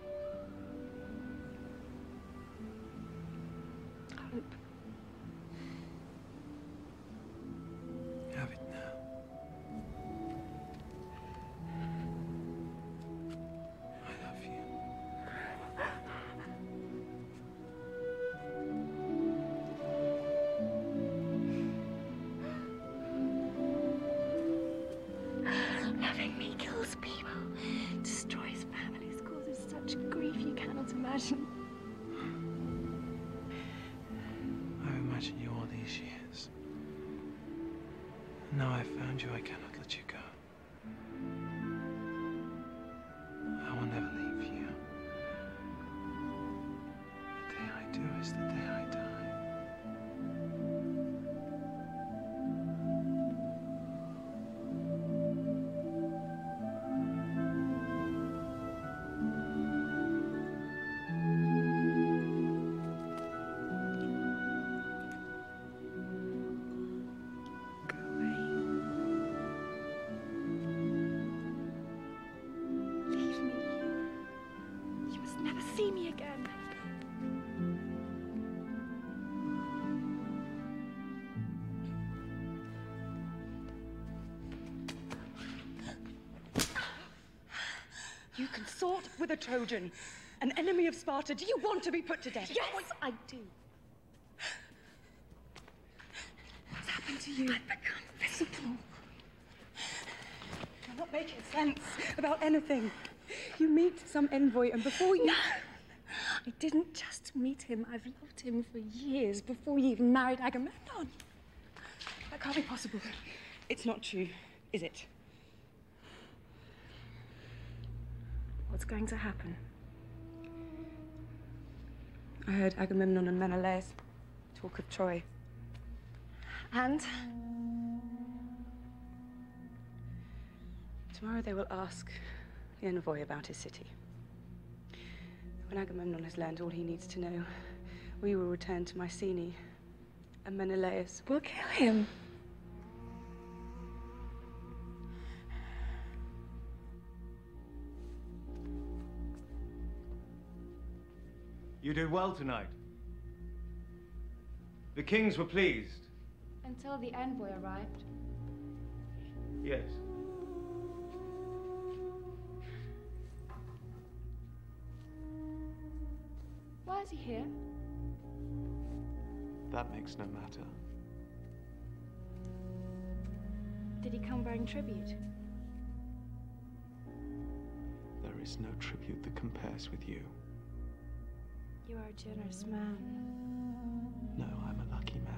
Hope. Have it now. I love you. Loving me kills people, destroys families, causes such grief you cannot imagine. I've imagined you all these years. Now I've found you, I cannot let you go. I will never leave you. The day I do is the day I die. Leave me. You must never see me again. You consort with a Trojan, an enemy of Sparta. Do you want to be put to death? Yes, I do. What's happened to you? I've become visible. You're not making sense about anything. You meet some envoy, and before you... No! I didn't just meet him. I've loved him for years, before you even married Agamemnon. That can't be possible. It's not true, is it? What's going to happen? I heard Agamemnon and Menelaus talk of Troy. And? Tomorrow they will ask the envoy about his city. When Agamemnon has learned all he needs to know, we will return to Mycenae, and Menelaus will kill him. You did well tonight. The kings were pleased. Until the envoy arrived. Yes. Why is he here? That makes no matter. Did he come bearing tribute? There is no tribute that compares with you. You are a generous man. No, I'm a lucky man.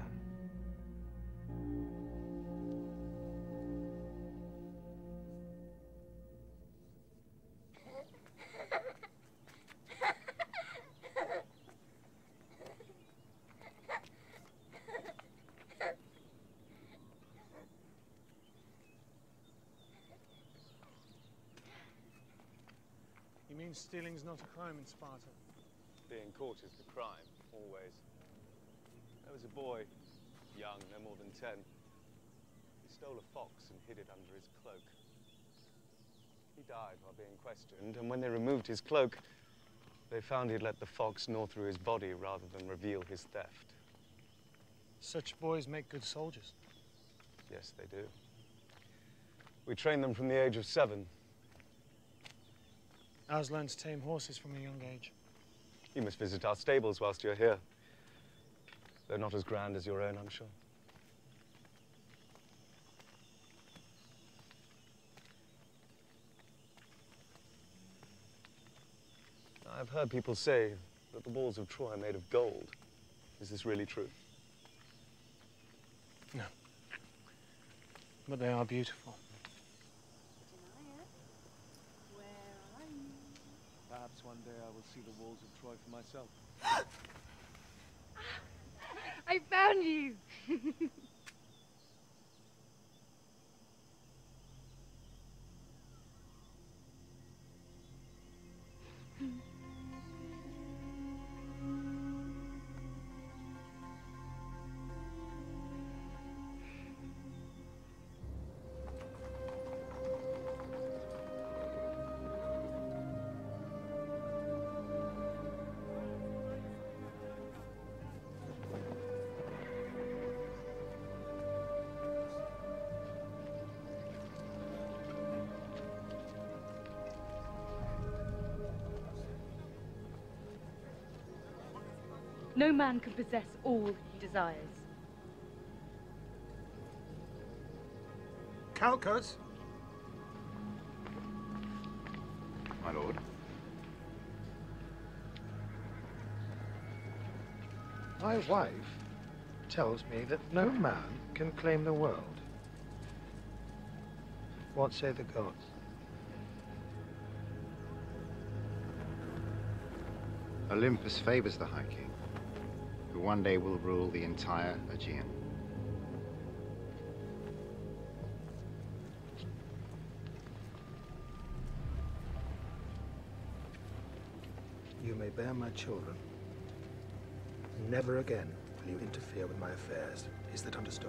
You mean stealing's not a crime in Sparta? Being caught is the crime, always. There was a boy, young, no more than 10. He stole a fox and hid it under his cloak. He died while being questioned, and when they removed his cloak, they found he'd let the fox gnaw through his body rather than reveal his theft. Such boys make good soldiers. Yes, they do. We train them from the age of 7. Ours learn to tame horses from a young age. You must visit our stables whilst you're here. They're not as grand as your own, I'm sure. I've heard people say that the walls of Troy are made of gold. Is this really true? No. But they are beautiful. Perhaps one day I will see the walls of Troy for myself. I found you! No man can possess all he desires. Calcus? My lord. My wife tells me that no man can claim the world. What say the gods? Olympus favors the High King, who one day will rule the entire Aegean. You may bear my children. Never again will you interfere with my affairs. Is that understood?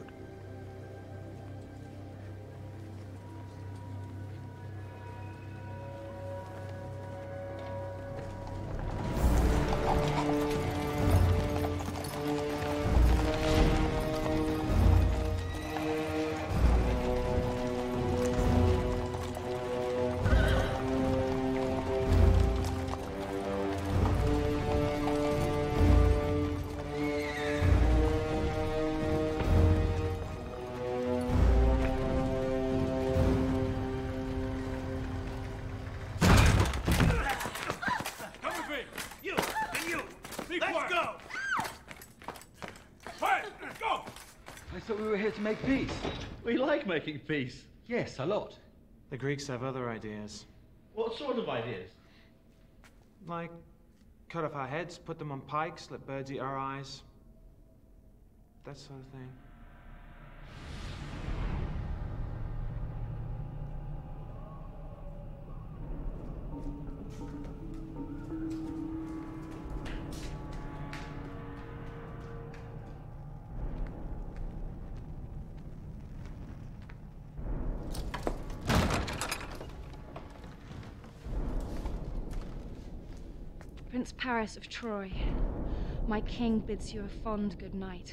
To make peace. We like making peace. Yes, a lot. The Greeks have other ideas. What sort of ideas? Like, cut off our heads, put them on pikes, let birds eat our eyes. That sort of thing. Prince Paris of Troy, my king bids you a fond good night.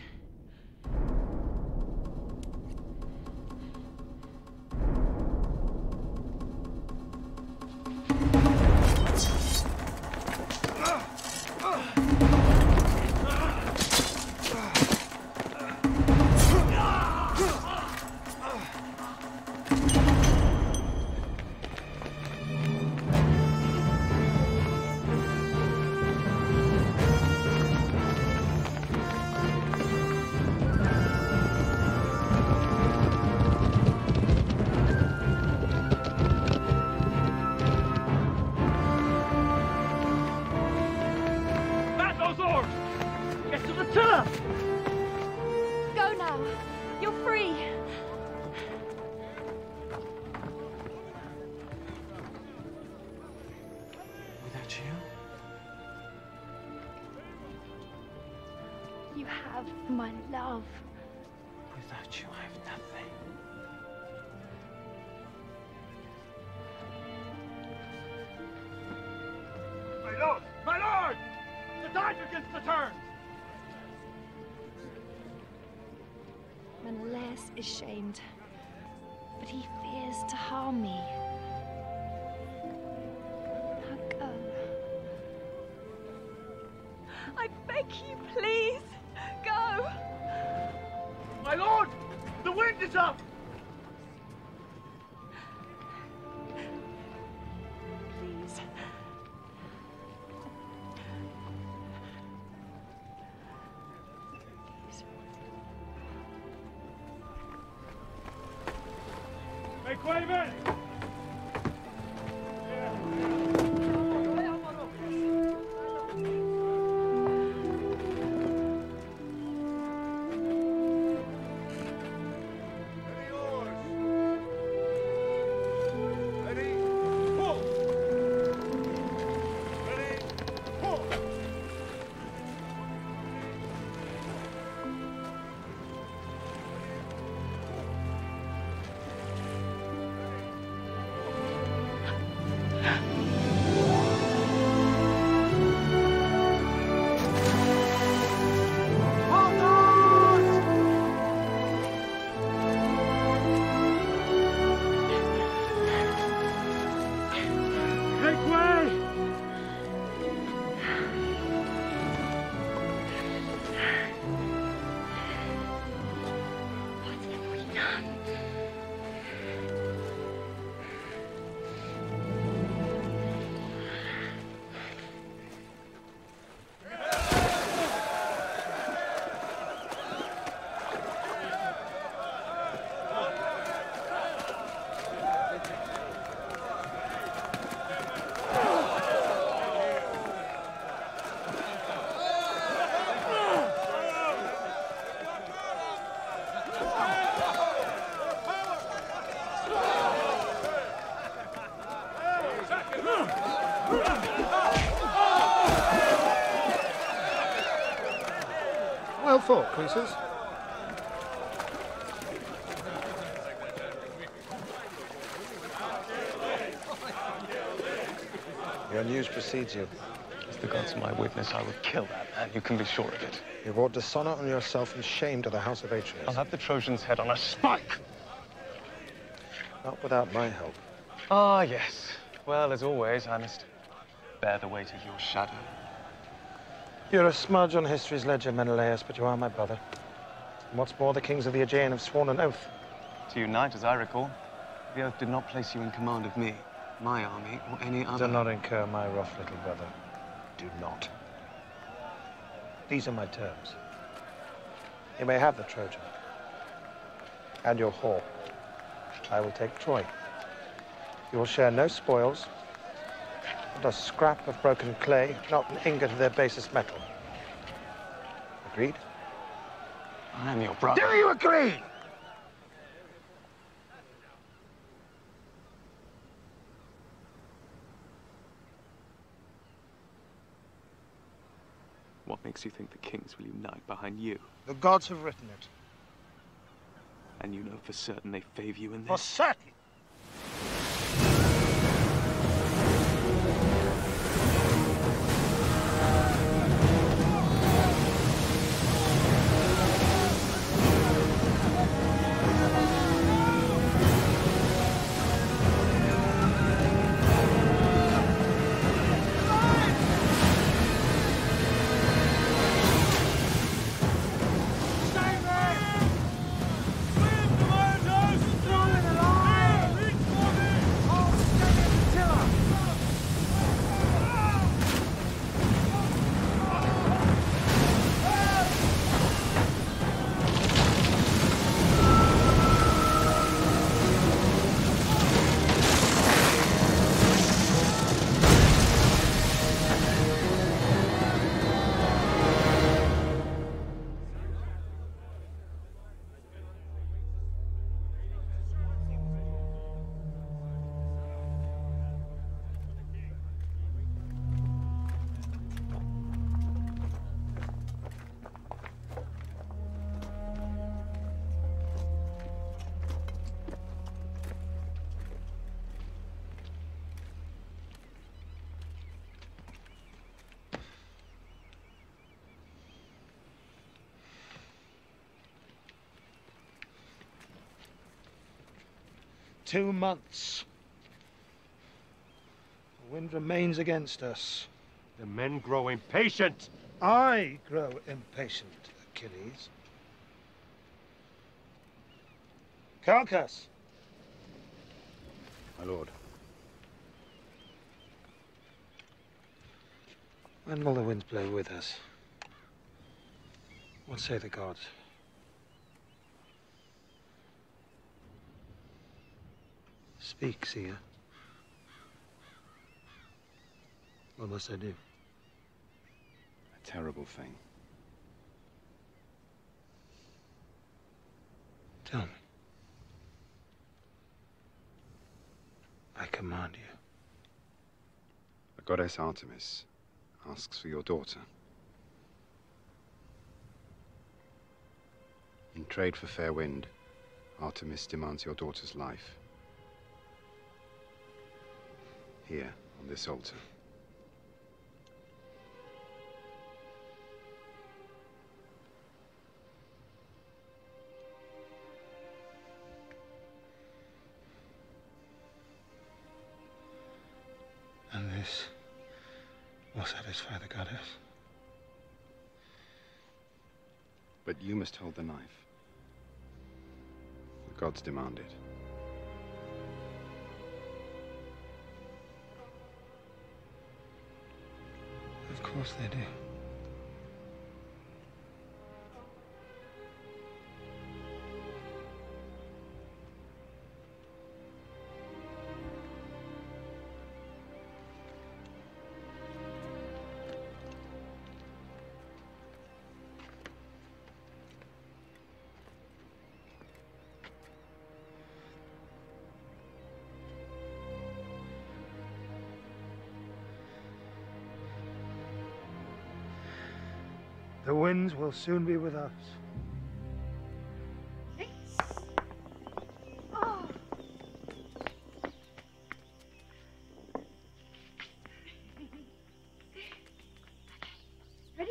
love, my love. Without you, I have nothing. My lord! My lord! The tide begins to turn! Menelaus is shamed, but he fears to harm me. Now go. I beg you, please, go! My lord! The wind is up! Please. Make way, men! Well fought, Croesus. Your news precedes you. As the gods are my witness, I will kill that man. You can be sure of it. You brought dishonor on yourself and shame to the house of Atreus. I'll have the Trojan's head on a spike! Not without my help. Ah, yes. Well, as always, I must bear the weight of your shadow. You're a smudge on history's ledger, Menelaus, but you are my brother. And what's more, the kings of the Aegean have sworn an oath. To unite, as I recall. The oath did not place you in command of me, my army, or any other. Do not incur my wrath, little brother. Do not. These are my terms. You may have the Trojan. And your whore. I will take Troy. You will share no spoils, not a scrap of broken clay, not an ingot of their basest metal. Agreed? I am your brother. Do you agree? What makes you think the kings will unite behind you? The gods have written it. And you know for certain they favor you in this? For certain. Throw in the line! 2 months. The wind remains against us. The men grow impatient. I grow impatient, Achilles. Calchas! My lord. When will the winds blow with us? What say the gods? Speak, seer. What must I do? A terrible thing. Tell me. I command you. The goddess Artemis asks for your daughter. In trade for fair wind, Artemis demands your daughter's life. Here, on this altar. And this will satisfy the goddess. But you must hold the knife. The gods demand it. Of course they do. The winds will soon be with us. Ready?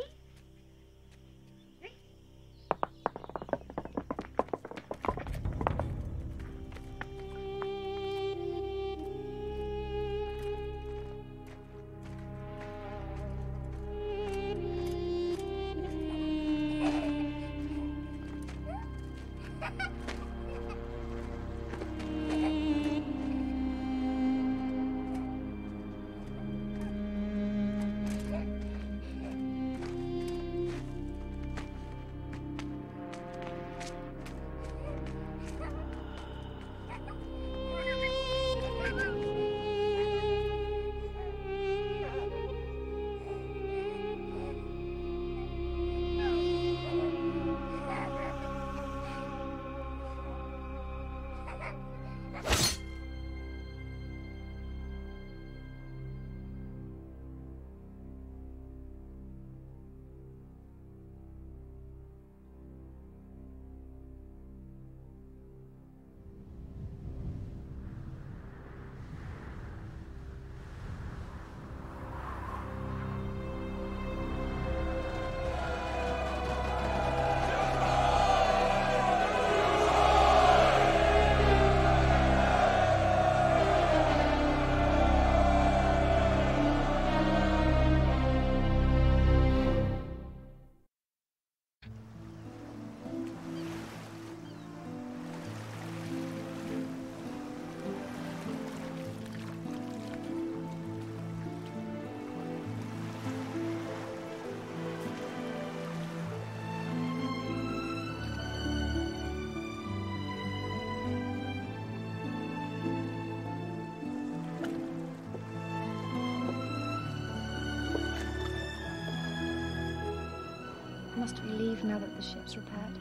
Must we leave now that the ship's repaired?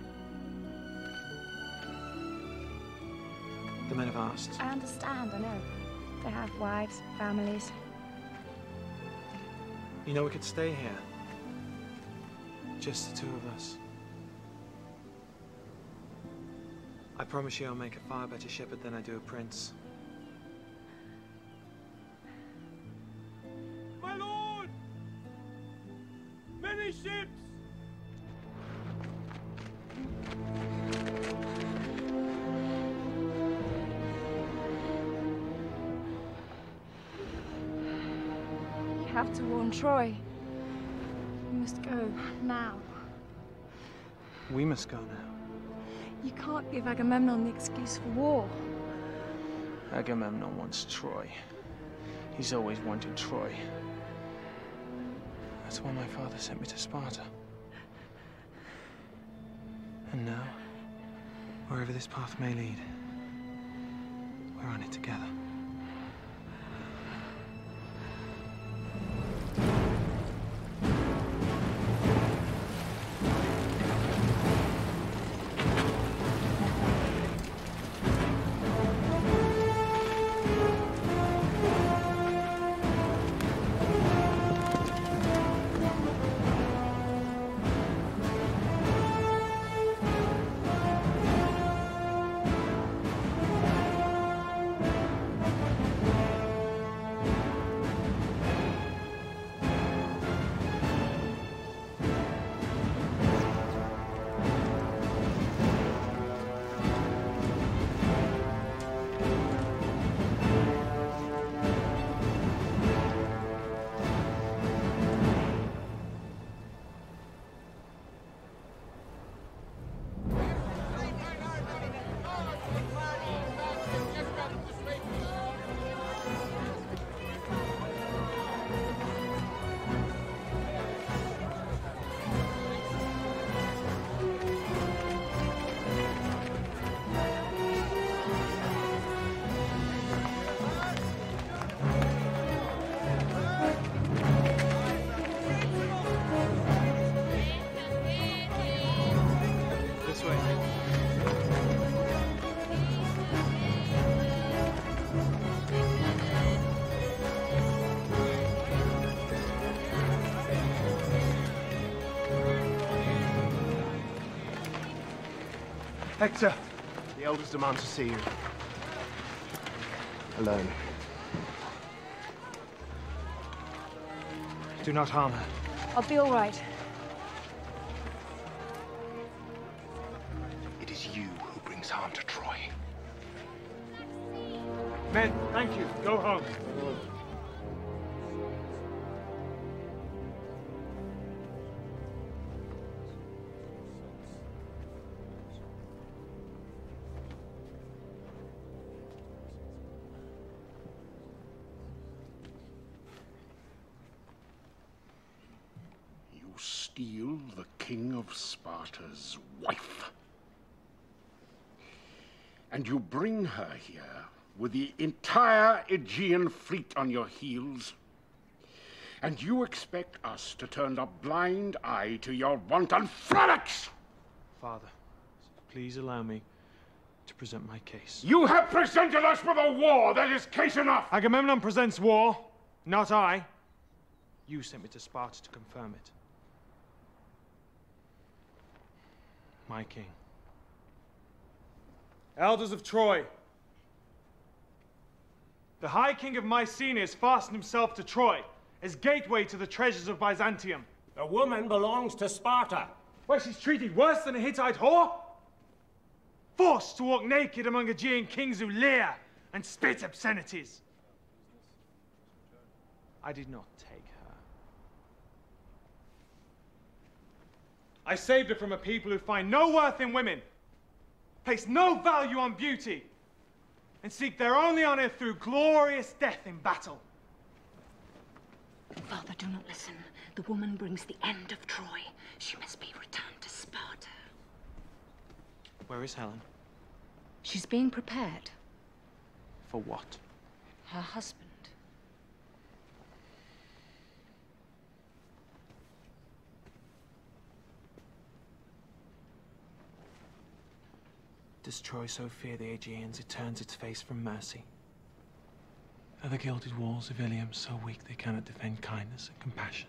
The men have asked. I understand, I know. They have wives, families. You know, we could stay here. Just the two of us. I promise you I'll make a far better shepherd than I do a prince. My lord! Many ships! have to warn Troy. We must go now. We must go now. You can't give Agamemnon the excuse for war. Agamemnon wants Troy. He's always wanted Troy. That's why my father sent me to Sparta. And now, wherever this path may lead, we're on it together. Hector! The elders demand to see you. Alone. Do not harm her. I'll be all right. It is you who brings harm to Troy. Men, thank you. Go home. Steal the king of Sparta's wife. And you bring her here with the entire Aegean fleet on your heels. And you expect us to turn a blind eye to your wanton frolics! Father, please allow me to present my case. You have presented us with a war. That is case enough. Agamemnon presents war, not I. You sent me to Sparta to confirm it. My king. Elders of Troy. The High King of Mycenae has fastened himself to Troy as gateway to the treasures of Byzantium. The woman belongs to Sparta. Why, she's treated worse than a Hittite whore? Forced to walk naked among Aegean kings who leer and spit obscenities. I did not take her. I saved her from a people who find no worth in women, place no value on beauty, and seek their only honor through glorious death in battle. Father, do not listen. The woman brings the end of Troy. She must be returned to Sparta. Where is Helen? She's being prepared. For what? Her husband. Does Troy so fear the Aegeans it turns its face from mercy? Are the gilded walls of Ilium so weak they cannot defend kindness and compassion?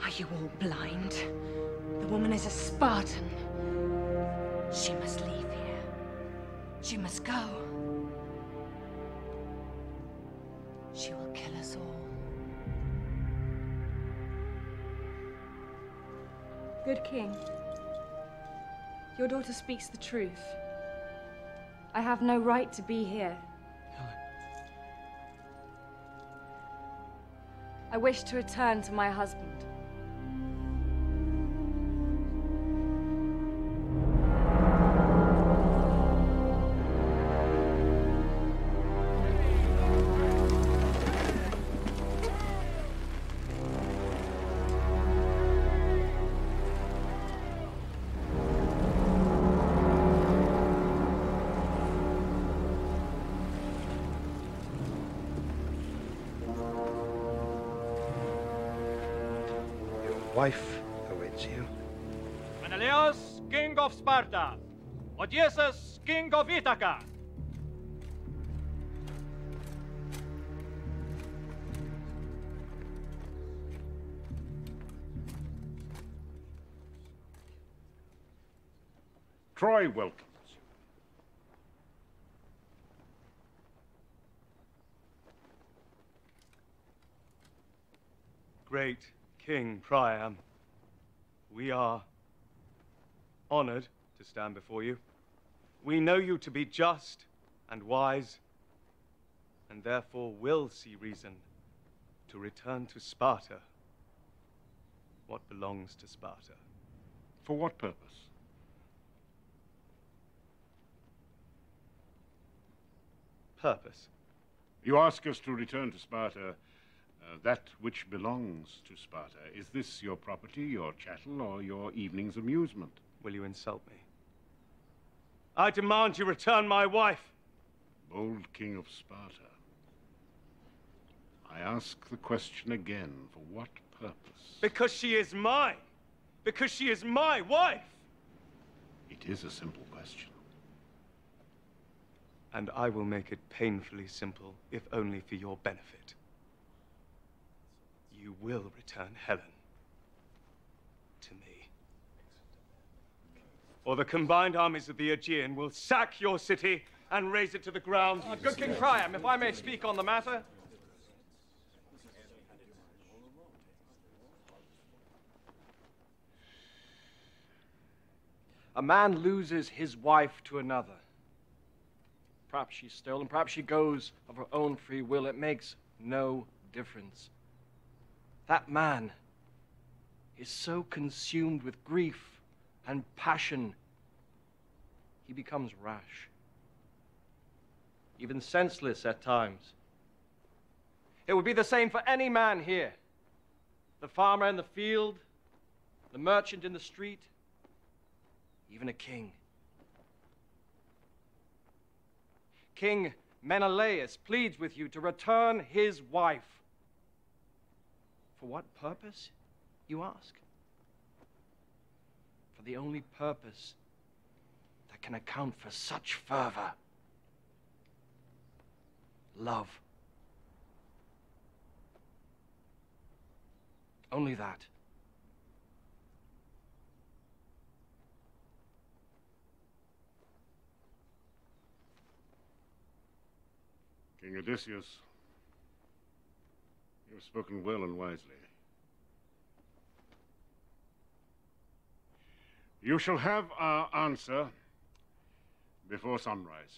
Are you all blind? The woman is a Spartan. She must leave here. She must go. She will kill us all. Good king, your daughter speaks the truth. I have no right to be here. I wish to return to my husband. Wife awaits you. Menelaus, king of Sparta. Odysseus, king of Ithaca. Troy welcomes you. Great King Priam, we are honored to stand before you. We know you to be just and wise, and therefore will see reason to return to Sparta what belongs to Sparta. For what purpose? Purpose? You ask us to return to Sparta that which belongs to Sparta. Is this your property, your chattel, or your evening's amusement? Will you insult me? I demand you return my wife. Bold king of Sparta, I ask the question again, for what purpose? Because she is mine. Because she is my wife. It is a simple question. And I will make it painfully simple, if only for your benefit. You will return Helen to me. Or the combined armies of the Aegean will sack your city and raze it to the ground. Good King Priam, if I may speak on the matter. A man loses his wife to another. Perhaps she's stolen, perhaps she goes of her own free will. It makes no difference. That man is so consumed with grief and passion, he becomes rash, even senseless at times. It would be the same for any man here. The farmer in the field, the merchant in the street, even a king. King Menelaus pleads with you to return his wife. For what purpose, you ask? For the only purpose that can account for such fervor. Love. Only that. King Odysseus, you have spoken well and wisely. You shall have our answer before sunrise.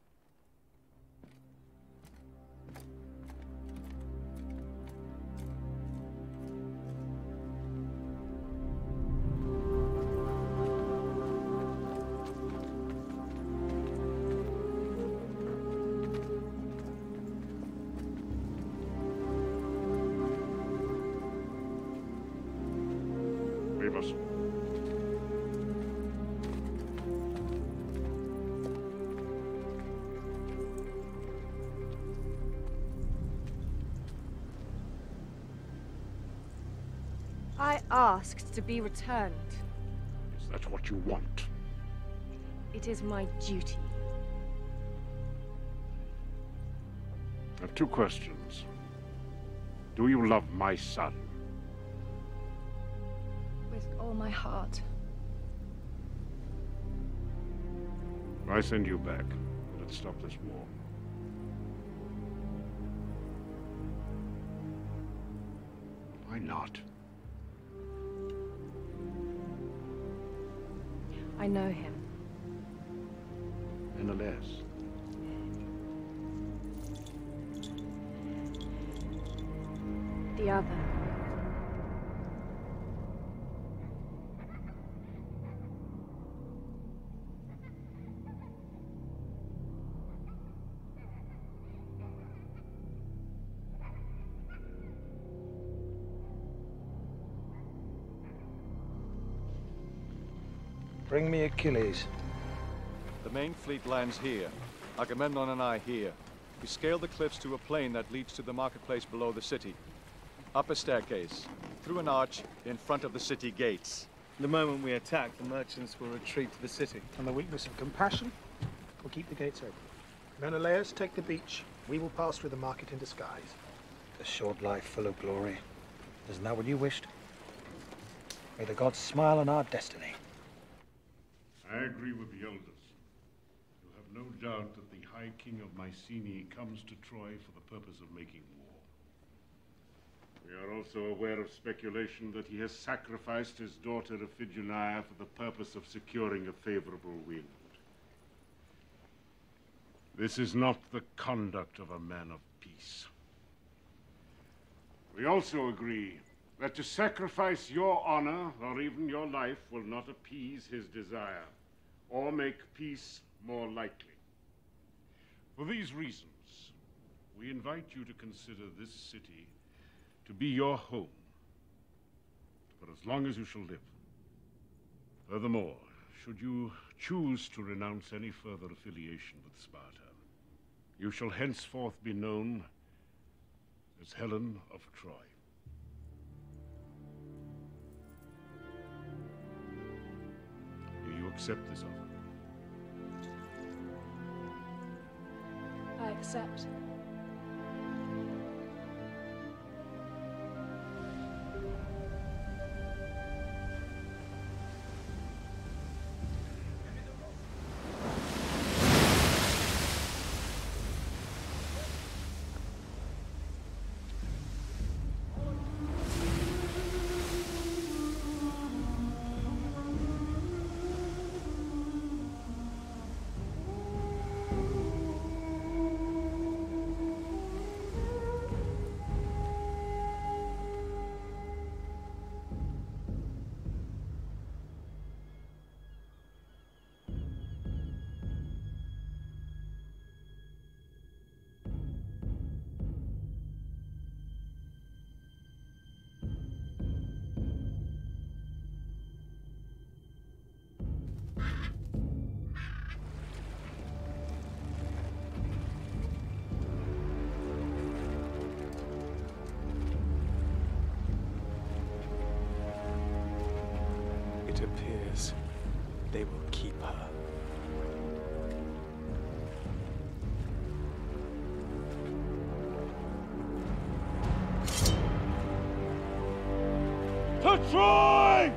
I asked to be returned. Is that what you want? It is my duty. I have two questions. Do you love my son? with all my heart. I send you back. Let's stop this war. Why not? I know him. Menelaus. The other. Bring me Achilles. The main fleet lands here. Agamemnon and I here. We scale the cliffs to a plain that leads to the marketplace below the city. Up a staircase, through an arch in front of the city gates. The moment we attack, the merchants will retreat to the city. On the weakness of compassion, we'll keep the gates open. Menelaus, take the beach. We will pass through the market in disguise. A short life full of glory. Isn't that what you wished? May the gods smile on our destiny. I agree with the elders. You have no doubt that the High King of Mycenae comes to Troy for the purpose of making war. We are also aware of speculation that he has sacrificed his daughter Iphigenia for the purpose of securing a favorable wind. This is not the conduct of a man of peace. We also agree that to sacrifice your honor or even your life will not appease his desire or make peace more likely. For these reasons, we invite you to consider this city to be your home for as long as you shall live. Furthermore, should you choose to renounce any further affiliation with Sparta, you shall henceforth be known as Helen of Troy. Do you accept this offer? I accept. It appears they will keep her. To Troy!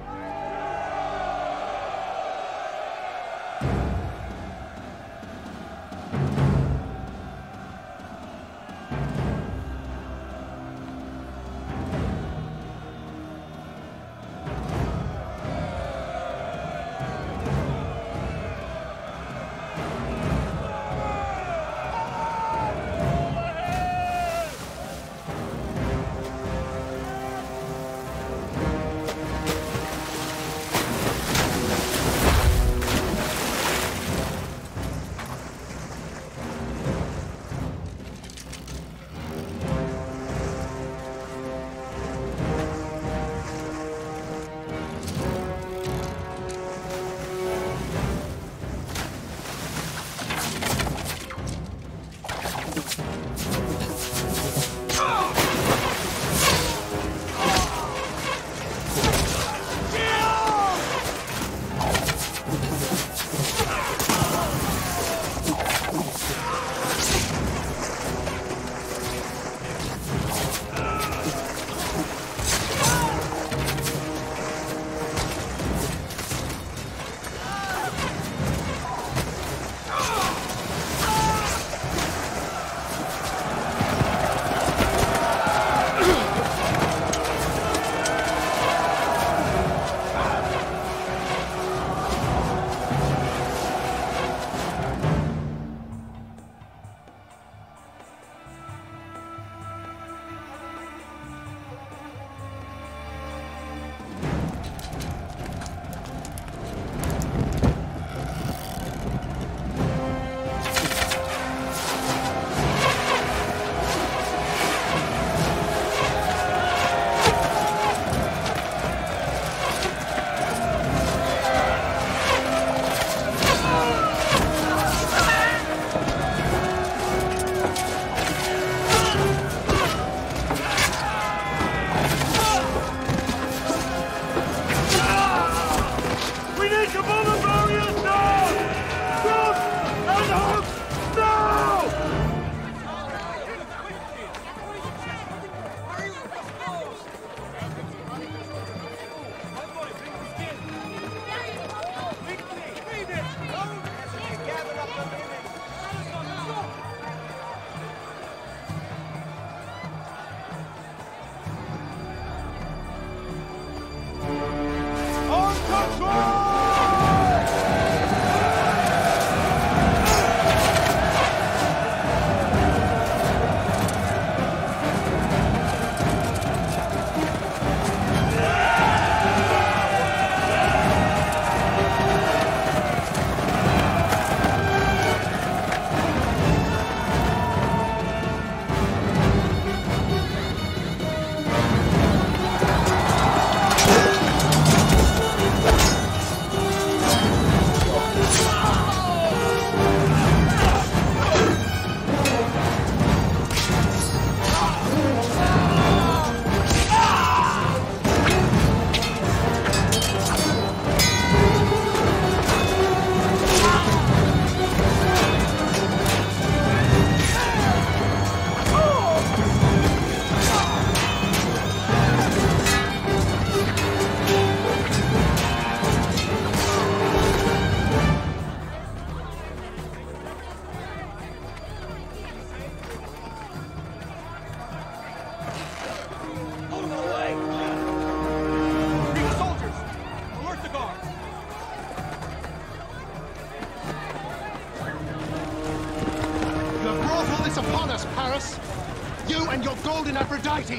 You and your golden Aphrodite!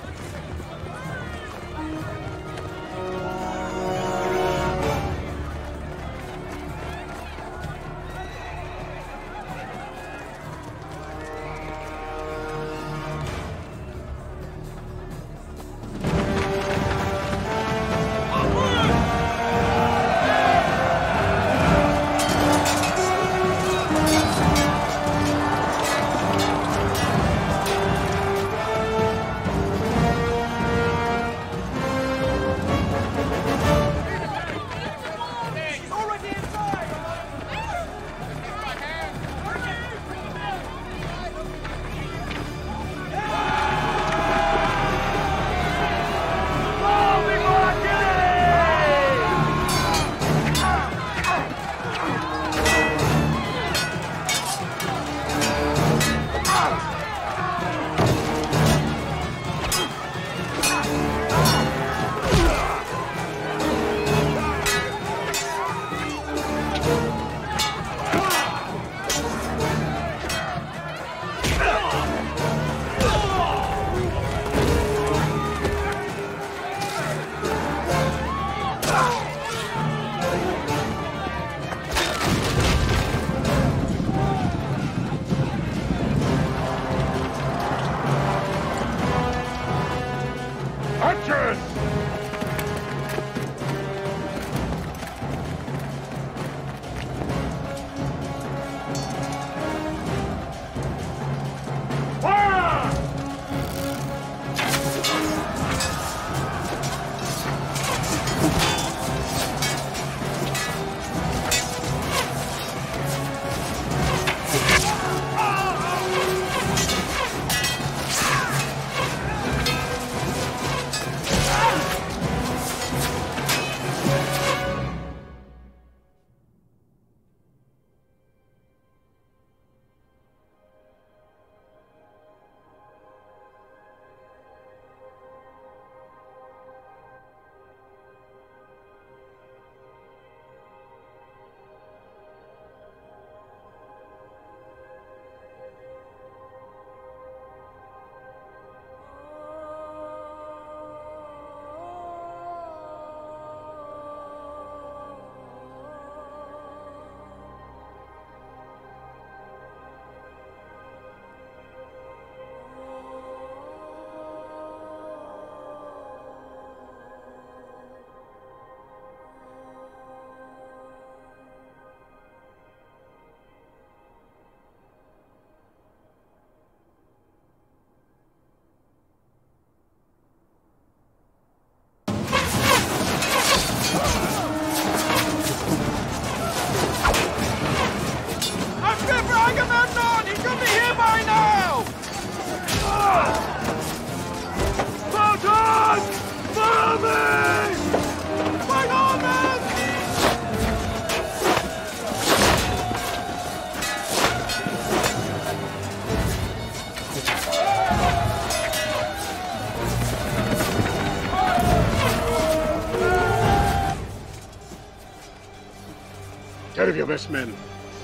Care of your best men.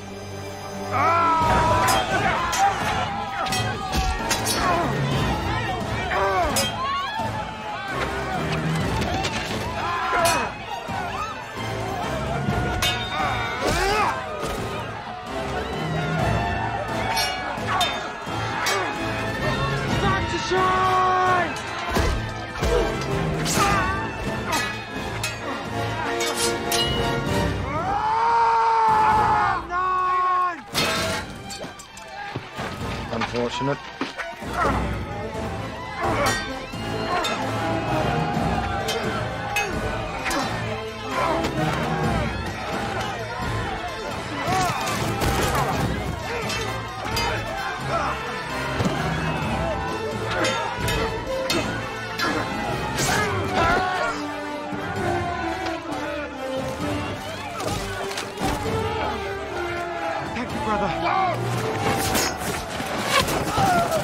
Unfortunate. Thank you, brother.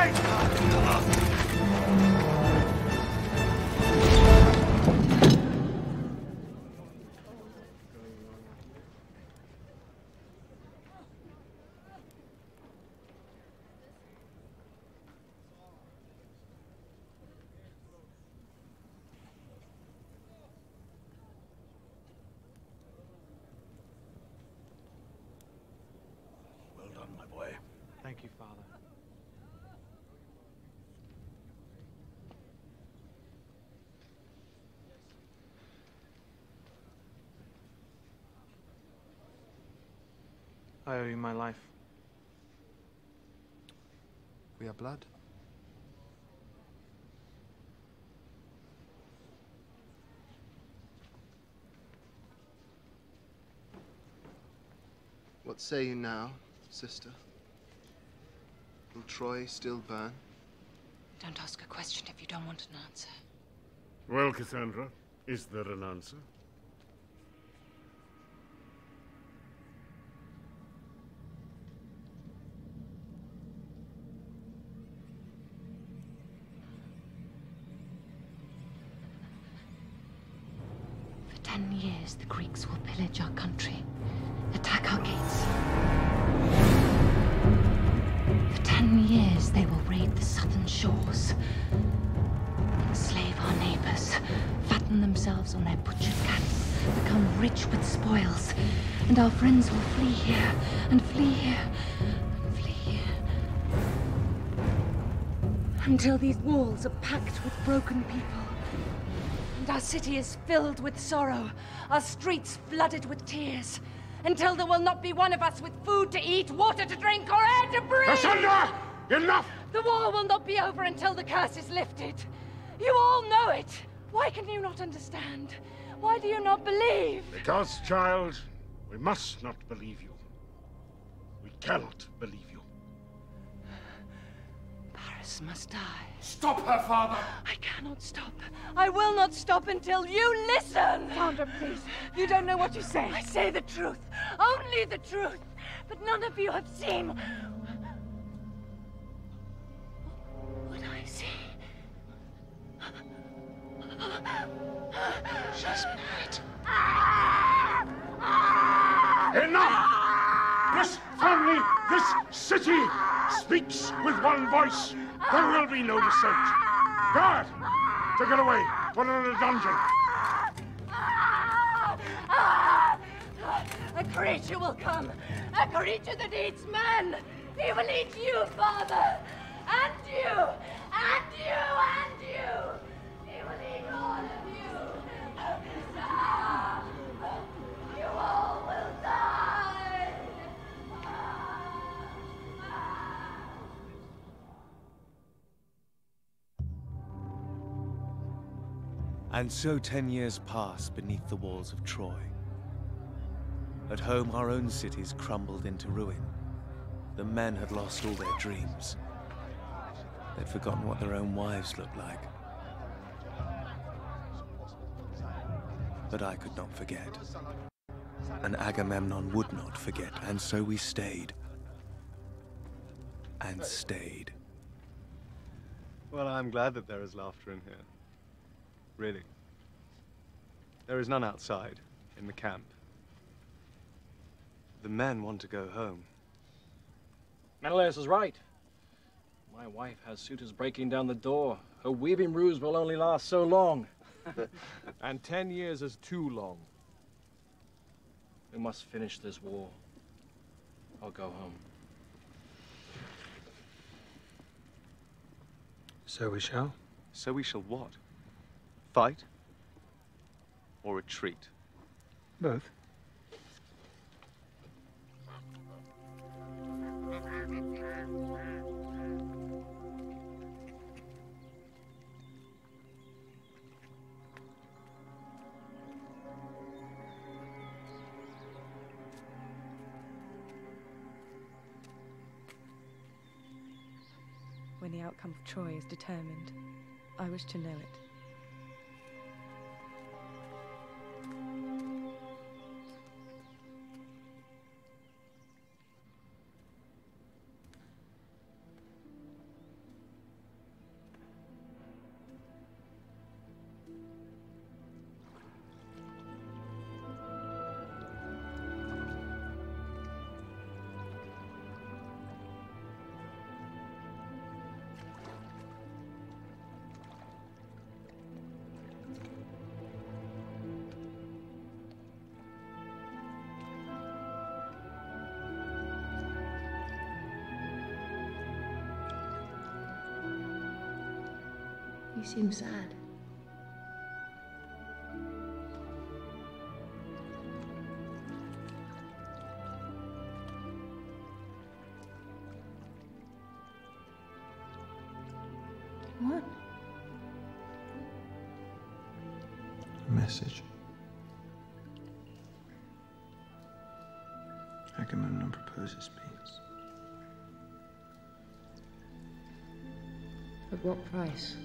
Well done, my boy. Thank you, Father. I owe you my life. We are blood. What say you now, sister? Will Troy still burn? Don't ask a question if you don't want an answer. Well, Cassandra, is there an answer? For 10 years, the Greeks will pillage our country, attack our gates. For 10 years, they will raid the southern shores, enslave our neighbors, fatten themselves on their butchered cattle, become rich with spoils, and our friends will flee here, and flee here, and flee here. Until these walls are packed with broken people. And our city is filled with sorrow, our streets flooded with tears, until there will not be one of us with food to eat, water to drink, or air to breathe! Cassandra! Enough! The war will not be over until the curse is lifted. You all know it. Why can you not understand? Why do you not believe? Because, child, we must not believe you. We cannot believe you. Paris must die. Stop her, father! I cannot stop. I will not stop until you listen! Sandra, please. You don't know what you say. I say the truth. Only the truth. But none of you have seen what I see. She's mad. Enough! This family, this city, speaks with one voice. There will be no dissent. Guard! Take it away. Put her in a dungeon. A creature will come. A creature that eats men. He will eat you, Father. And you. And you. And you. He will eat all of you. You all will die. And so 10 years passed beneath the walls of Troy. At home, our own cities crumbled into ruin. The men had lost all their dreams. They'd forgotten what their own wives looked like. But I could not forget. And Agamemnon would not forget, and so we stayed. And stayed. Well, I'm glad that there is laughter in here. Really. There is none outside, in the camp. The men want to go home. Menelaus is right. My wife has suitors breaking down the door. Her weaving ruse will only last so long. And 10 years is too long. We must finish this war, or go home. So we shall? So we shall what? Fight? Or retreat? Both. When the outcome of Troy is determined, I wish to know it. You seem sad. What? A message. Agamemnon proposes peace. At what price?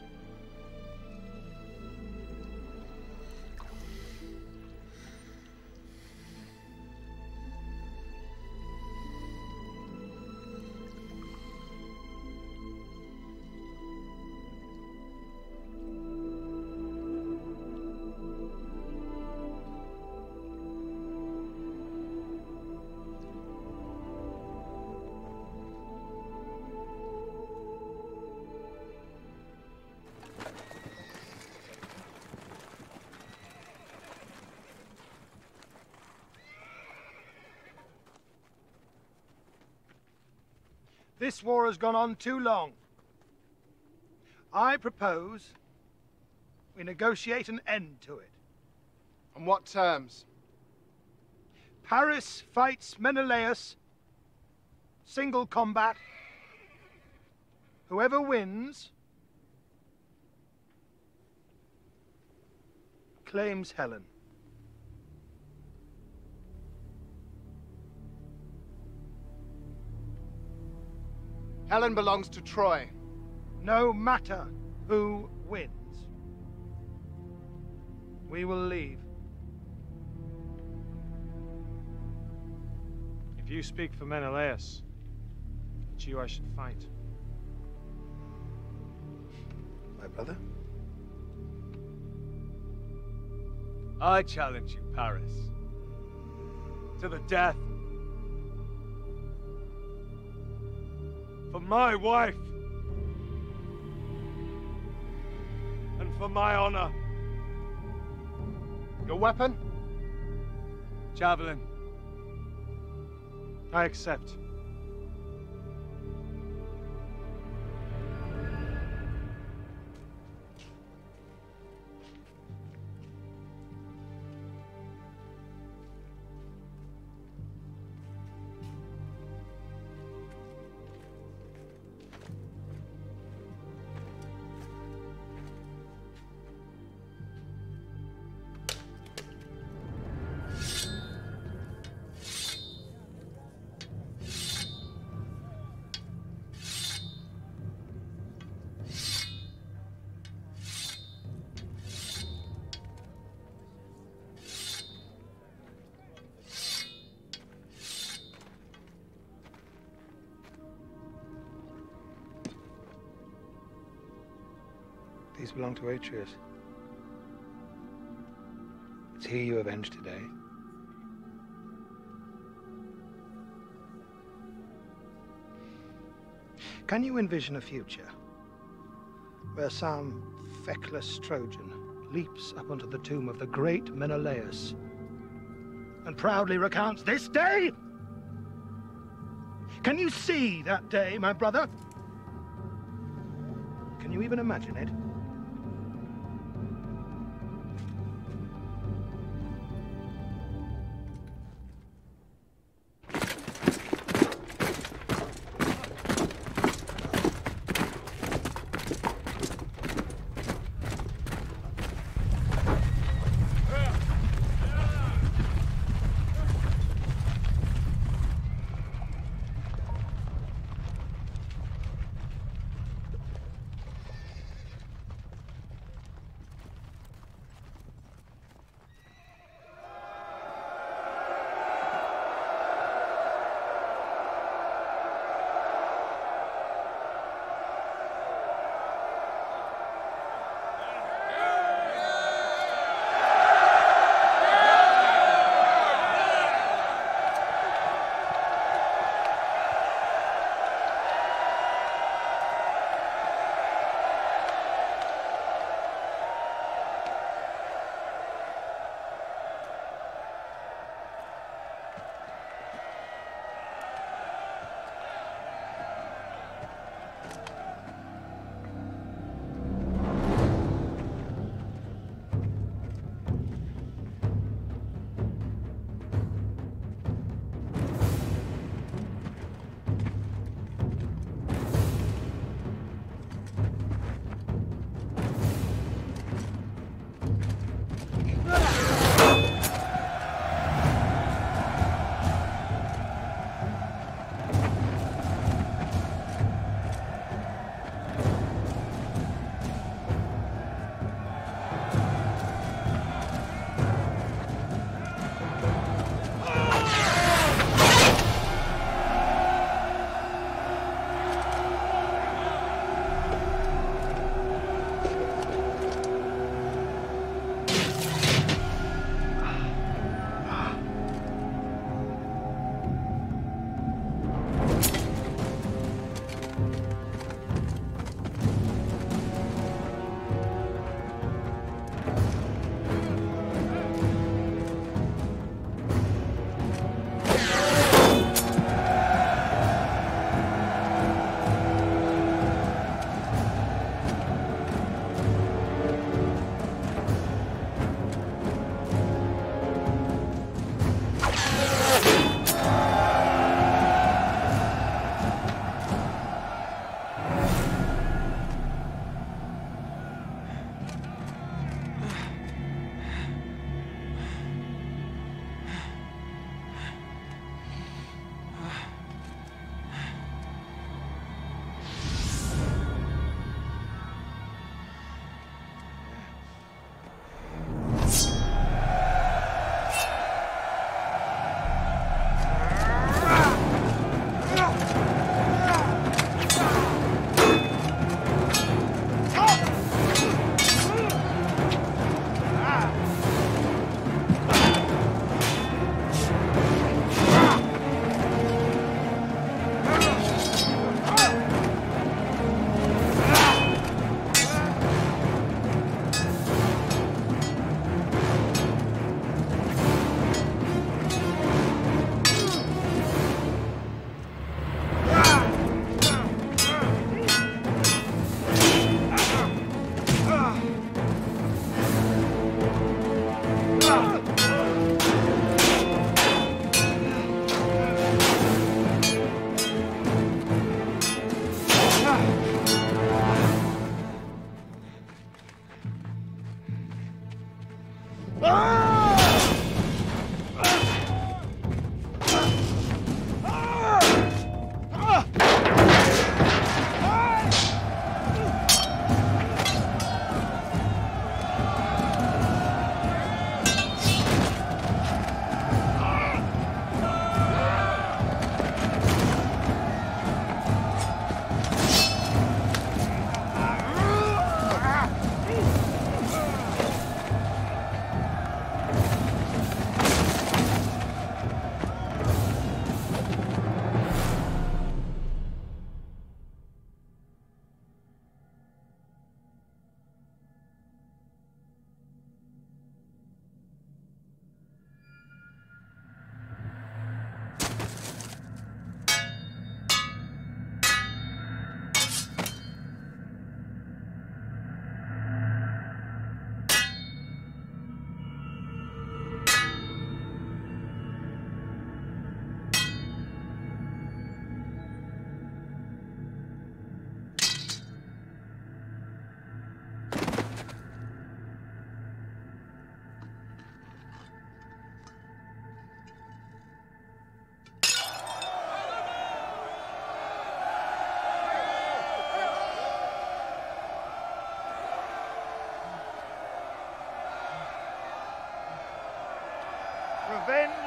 This war has gone on too long. I propose we negotiate an end to it. On what terms? Paris fights Menelaus, single combat. Whoever wins claims Helen. Helen belongs to Troy. No matter who wins. We will leave. If you speak for Menelaus, it's you I should fight. My brother? I challenge you, Paris. To the death. For my wife. And for my honor. Your weapon? Javelin. I accept. These belong to Atreus. It's he you avenge today. Can you envision a future where some feckless Trojan leaps up onto the tomb of the great Menelaus and proudly recounts this day? Can you see that day, my brother? Can you even imagine it?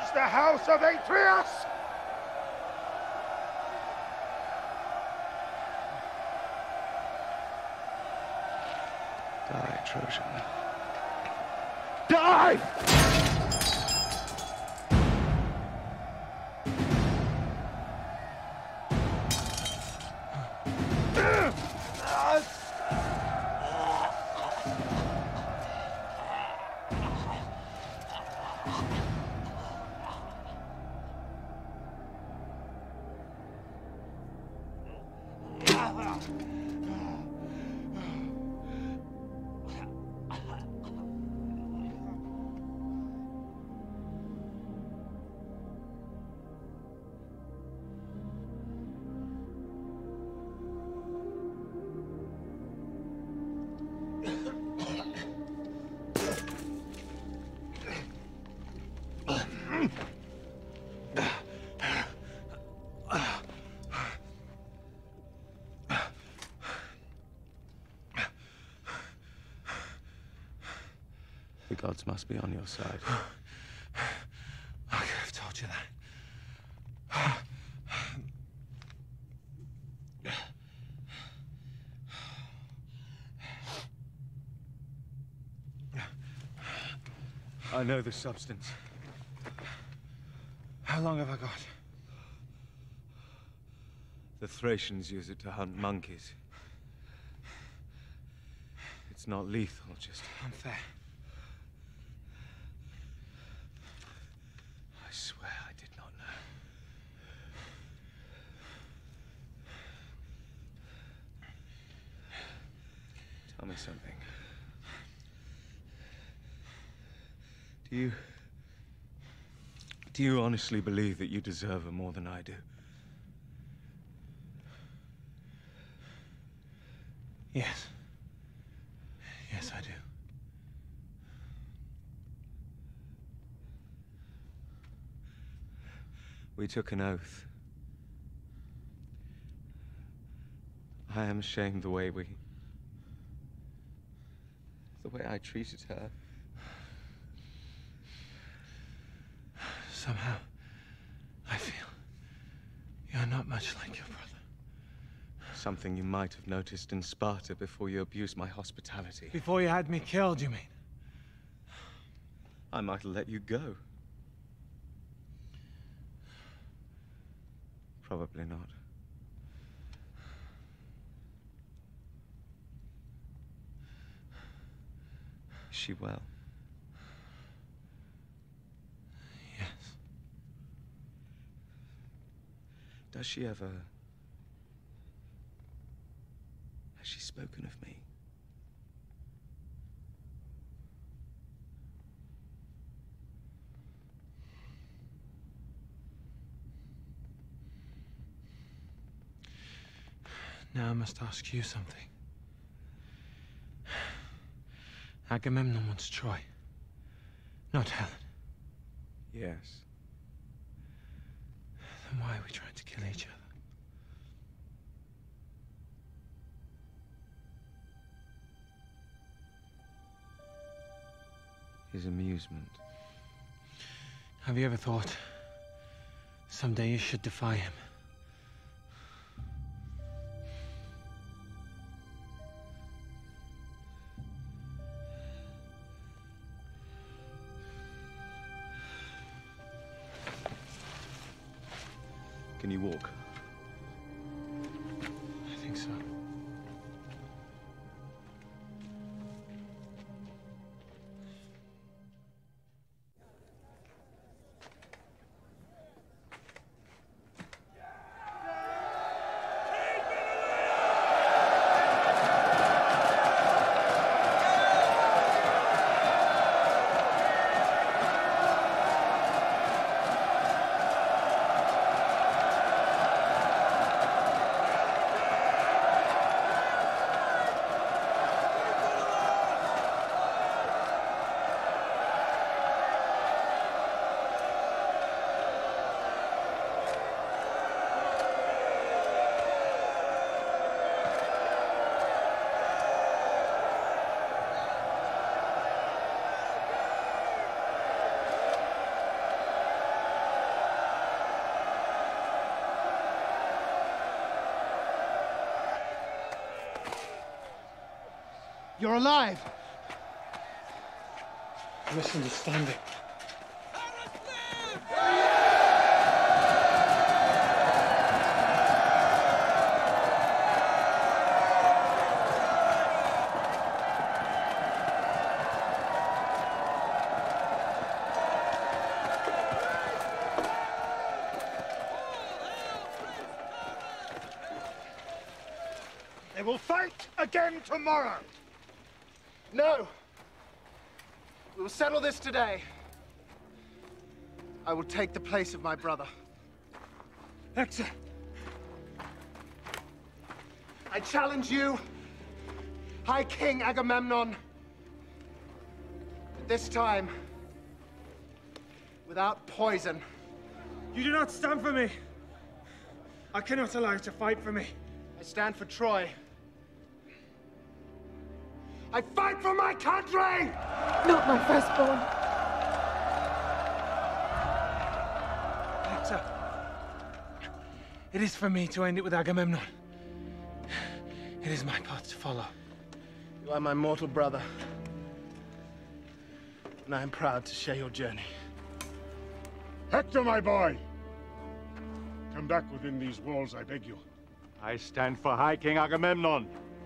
against the house of Atreus! Die, Trojan. Die! The gods must be on your side. I could have told you that. I know the substance. How long have I got? The Thracians use it to hunt monkeys. It's not lethal, just unfair. I swear I did not know. Tell me something. Do you honestly believe that you deserve her more than I do? Yes. Yes, I do. We took an oath. I am ashamed the way I treated her. Somehow, I feel you're not much like your brother. Something you might have noticed in Sparta before you abused my hospitality. Before you had me killed, you mean? I might have let you go. Probably not. Is she well? Yes. Does she ever... Has she spoken of me? Now I must ask you something. Agamemnon wants Troy, not Helen. Yes. Then why are we trying to kill each other? His amusement. Have you ever thought someday you should defy him? Can you walk? I think so. You're alive! Misunderstanding. They will fight again tomorrow! No! We will settle this today. I will take the place of my brother. Hector! I challenge you, High King Agamemnon. But this time, without poison. You do not stand for me. I cannot allow you to fight for me. I stand for Troy. I fight for my country! Not my firstborn. Hector, it is for me to end it with Agamemnon. It is my path to follow. You are my mortal brother. And I am proud to share your journey. Hector, my boy! Come back within these walls, I beg you. I stand for High King Agamemnon.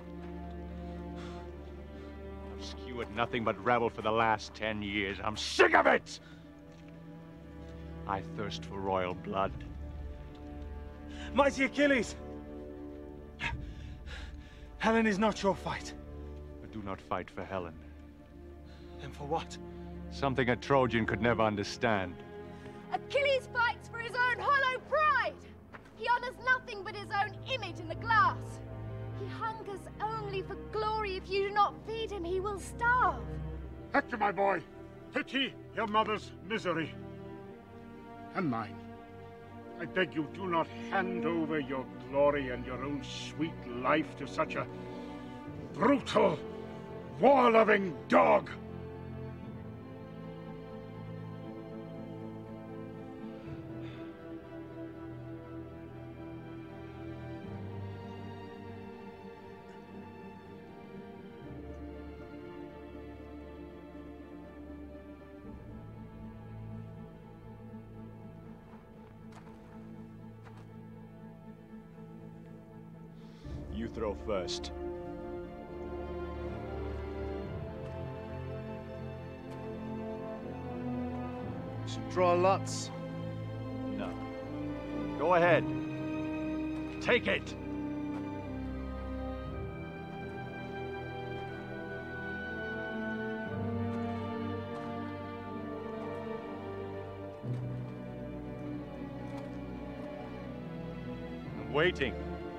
I've skewered nothing but rebel for the last 10 years. I'm sick of it! I thirst for royal blood. Mighty Achilles! Helen is not your fight. But do not fight for Helen. Then for what? Something a Trojan could never understand. Achilles fights for his own hollow pride. He honors nothing but his own image in the glass. He hungers only for glory. If you do not feed him, he will starve. Hector, my boy, pity your mother's misery. And mine. I beg you, do not hand over your glory and your own sweet life to such a brutal, war-loving dog. You throw first. Should draw lots. No. Go ahead. Take it! I'm waiting.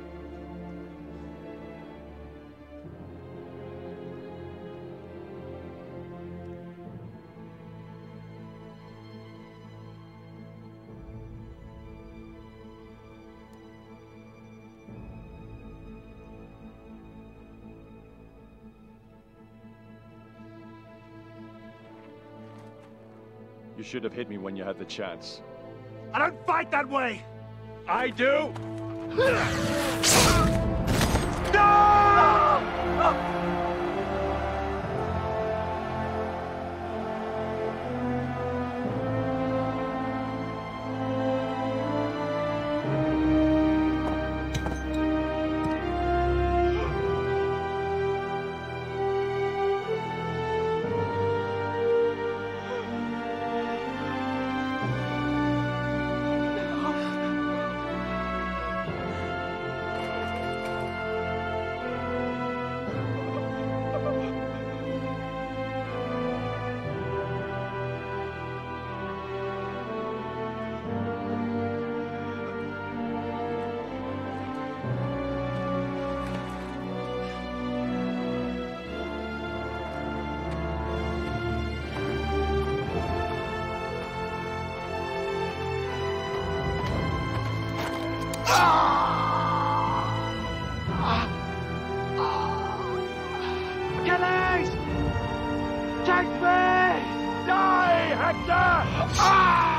You should have hit me when you had the chance. I don't fight that way! I do! Achilles! Take me! Die, Hector!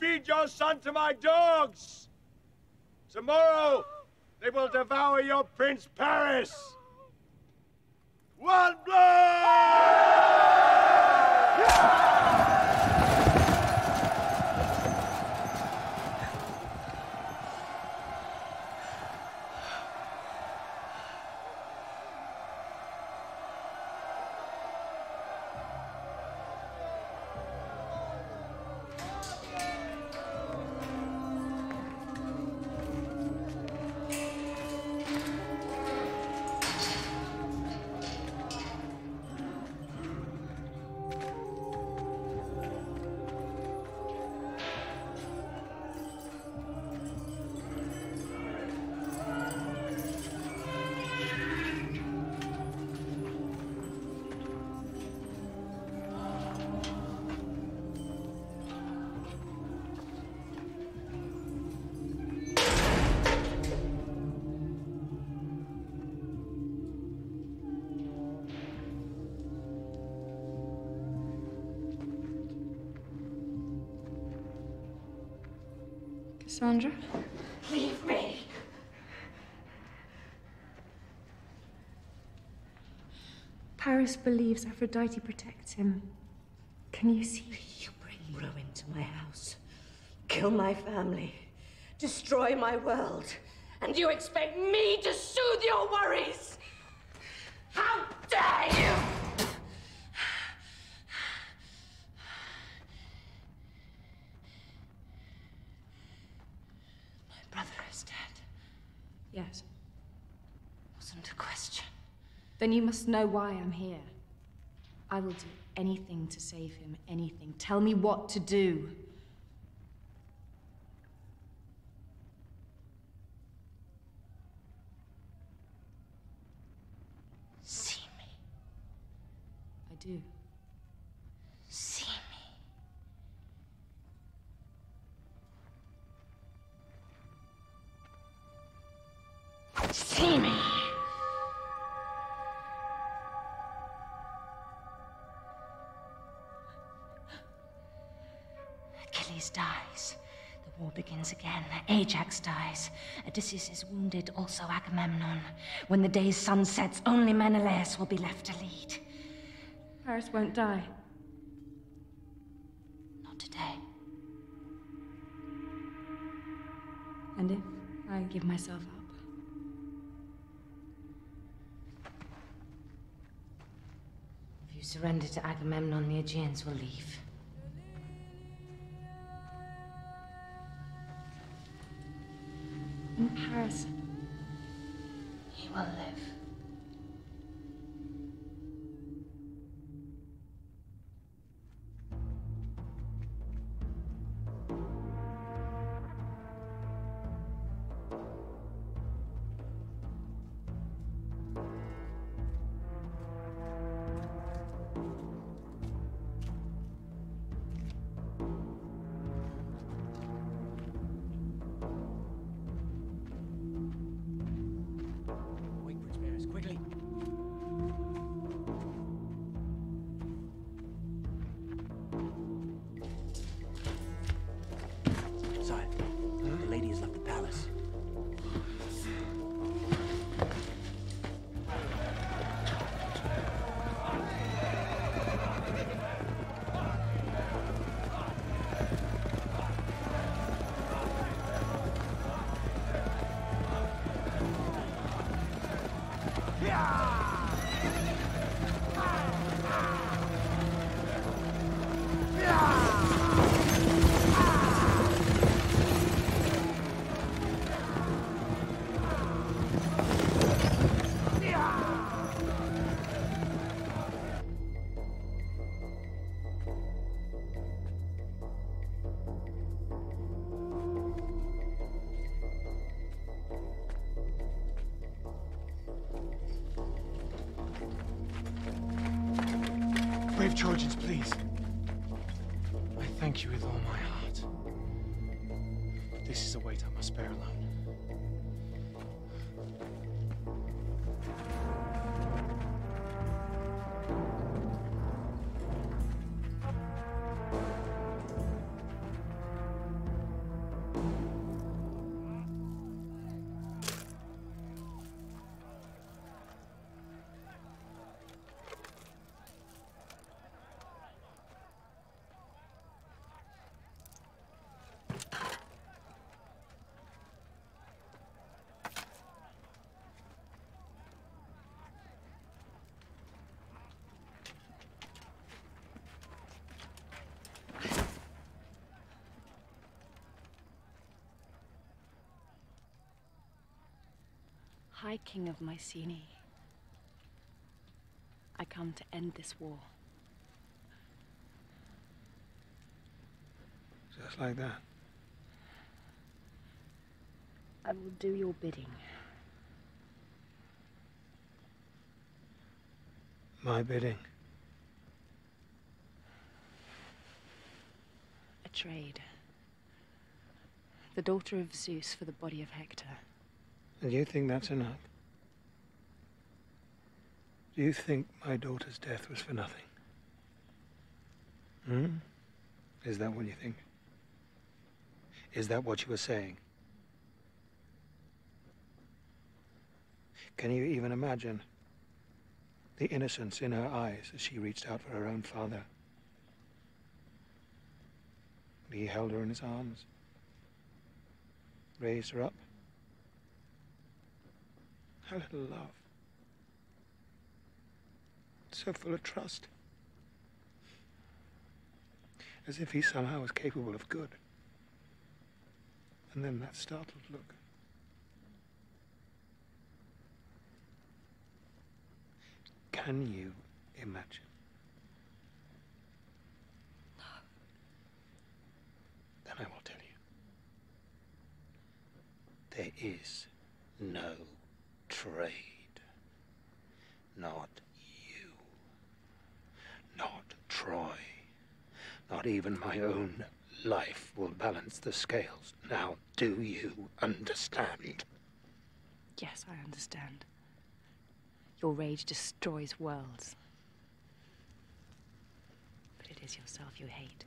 feed your son to my dogs. Tomorrow, they will devour your Prince Paris. One blood! Cassandra? Leave me! Paris believes Aphrodite protects him. Can you see? You bring ruin to my house, kill my family, destroy my world, and you expect me to soothe your worries? How dare you! My brother is dead. Yes. Wasn't a question. Then you must know why I'm here. I will do anything to save him, anything. Tell me what to do. See me. I do. See me. See me. Achilles dies. The war begins again. Ajax dies. Odysseus is wounded, also Agamemnon. When the day's sun sets, only Menelaus will be left to lead. Paris won't die. Not today. And if I give myself up? If you surrender to Agamemnon, the Aegeans will leave. In Paris, He will live. Wait, Prince Paris, quickly. Sire, the lady has left the palace. Brave Trojans, please. I thank you with all my heart. But this is a weight I must bear alone. High King of Mycenae, I come to end this war. Just like that. I will do your bidding. My bidding. A trade. The daughter of Zeus for the body of Hector. And you think that's enough? Do you think my daughter's death was for nothing? Hmm? Is that what you think? Is that what you were saying? Can you even imagine the innocence in her eyes as she reached out for her own father? He held her in his arms, raised her up. How little love. So full of trust. As if he somehow was capable of good. And then that startled look. Can you imagine? No. Then I will tell you. There is no trade. Not you. Not Troy. Not even my own life will balance the scales. Now, do you understand? Yes, I understand. Your rage destroys worlds. But it is yourself you hate.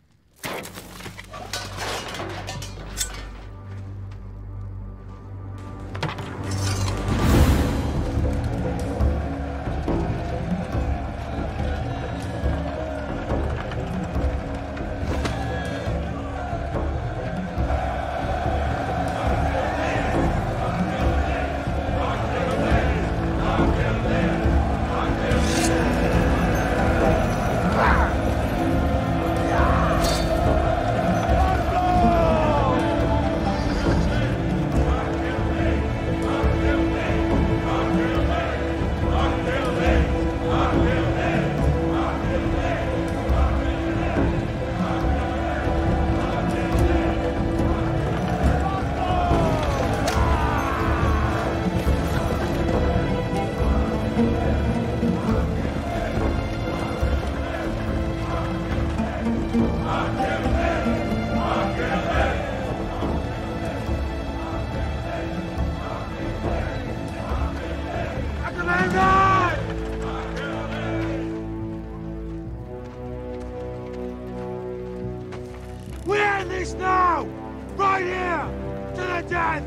We end this now! Right here! To the death!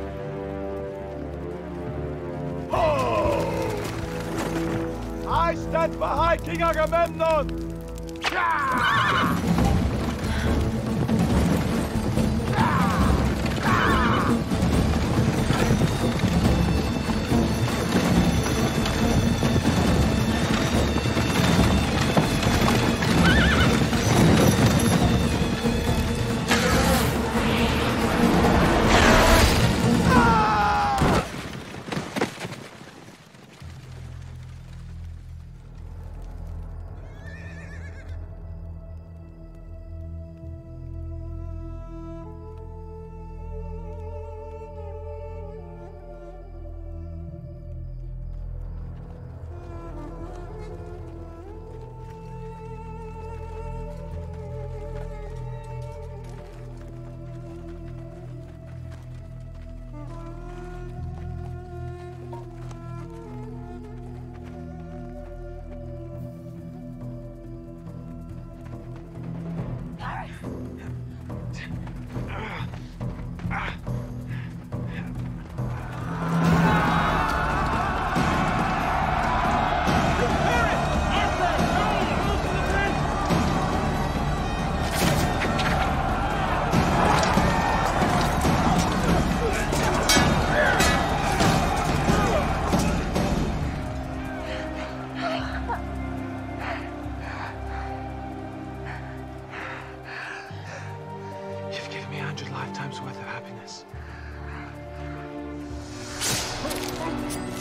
Oh! I stand for High King Agamemnon! You've given me 100 lifetimes worth of happiness.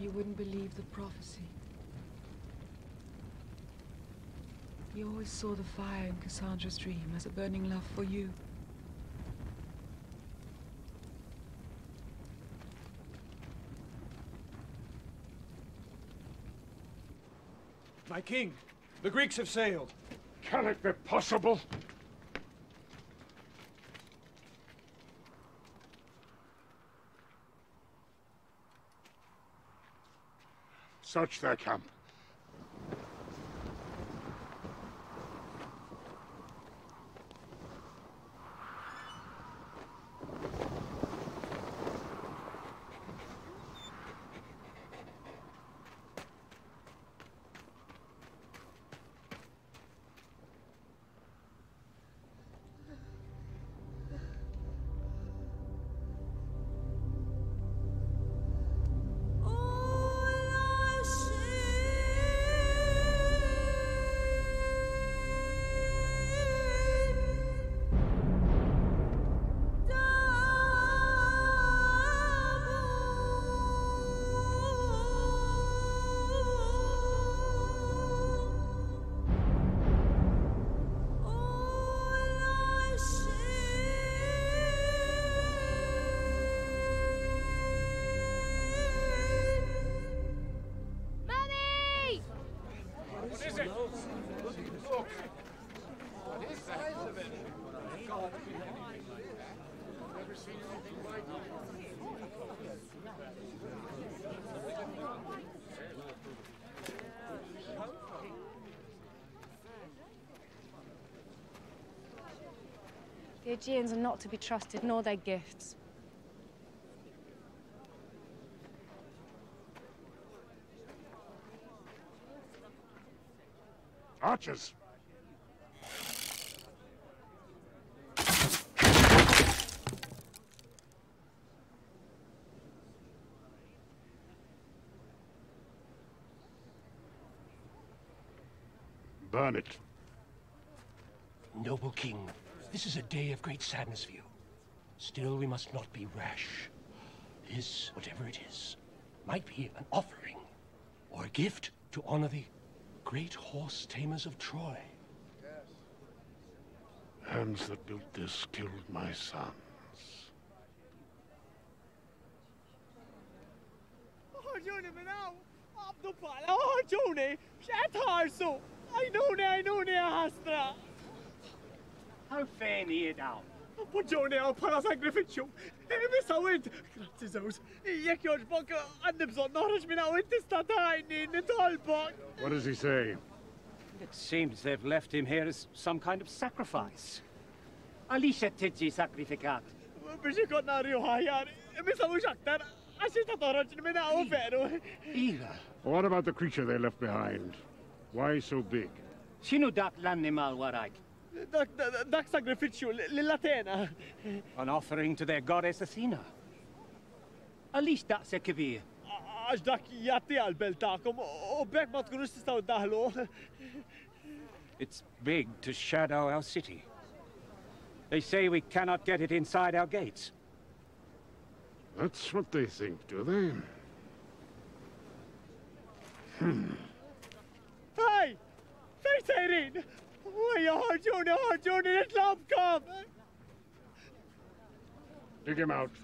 You wouldn't believe the prophecy. He always saw the fire in Cassandra's dream as a burning love for you. My king, the Greeks have sailed. Can it be possible? Search their camp. The Aegeans are not to be trusted, nor their gifts. Archers! Burn it. Noble king, this is a day of great sadness for you. Still, we must not be rash. This, whatever it is, might be an offering or a gift to honor the great horse tamers of Troy. Hands that built this killed my sons. How fair ni daw? Pwdzione o para sacrificium. Misawid. Grazie Zeus. Jek joġbok għanni bżon noħroġ minn hawn tista' tajni nitolbok. What does he say? It seems they've left him here as some kind of sacrifice. Għaliex qed tiġi sakrifikat? Biex ikun narju ħajjar. Misawux aktar għax ta' toħroġ minn hawn veru. Ira. What about the creature they left behind? Why so big? X'inhu dak l-annimal warajk? Dak sacrificiu l-Atena. An offering to their goddess Athena. Għaliex daqshekk kbir? Għax dak jagħti għall-belt tagħkom u bekk ma tkunux tistgħu ddaħlu. It's big to shadow our city. They say we cannot get it inside our gates. That's what they think, do they? Hey! Fejn sejrin? ħarġuni, nitlobkom! Dig him out.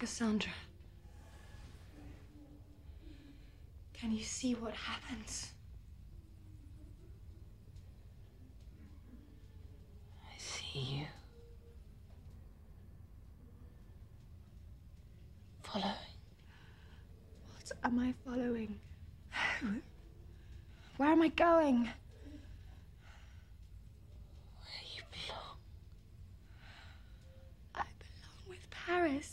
Cassandra. Can you see what happens? I see you. Following. What am I following? Who? Where am I going? Where you belong. I belong with Paris.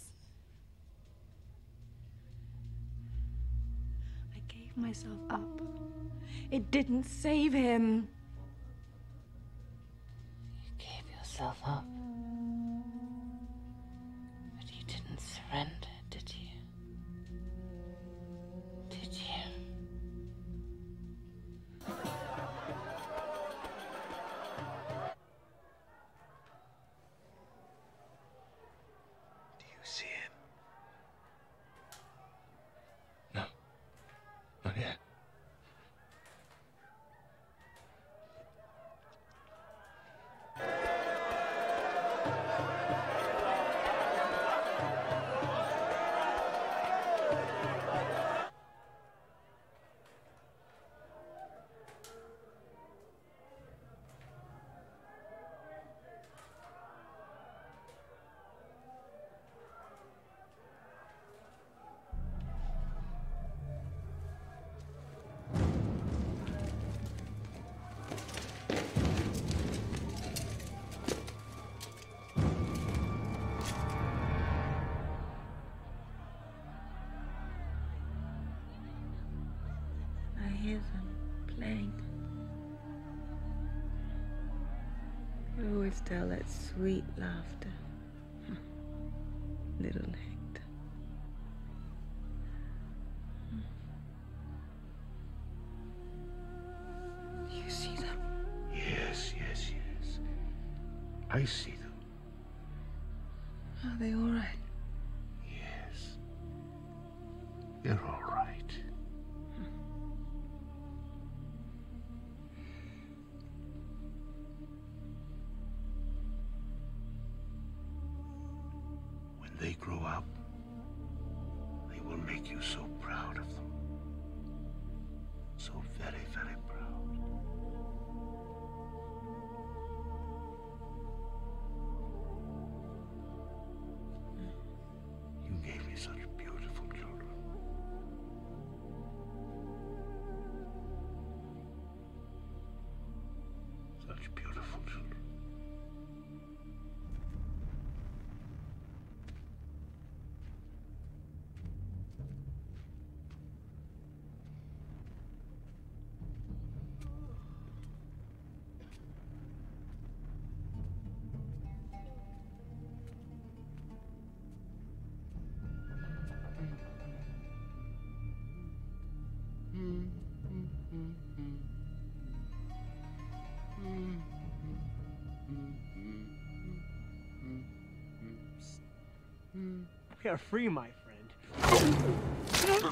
I gave myself up. It didn't save him. You gave yourself up. But you didn't surrender, did you? Did you? Do you see him? No. Not yet. I hear them playing. You always tell that sweet laughter. Little Hector. Do you see them? Yes, yes, yes. I see them. Are they all right? Yes. They're all right. When they grow up, they will make you so proud of them. So very, very proud. You gave me such beautiful children. Such beautiful children. We are free, my friend.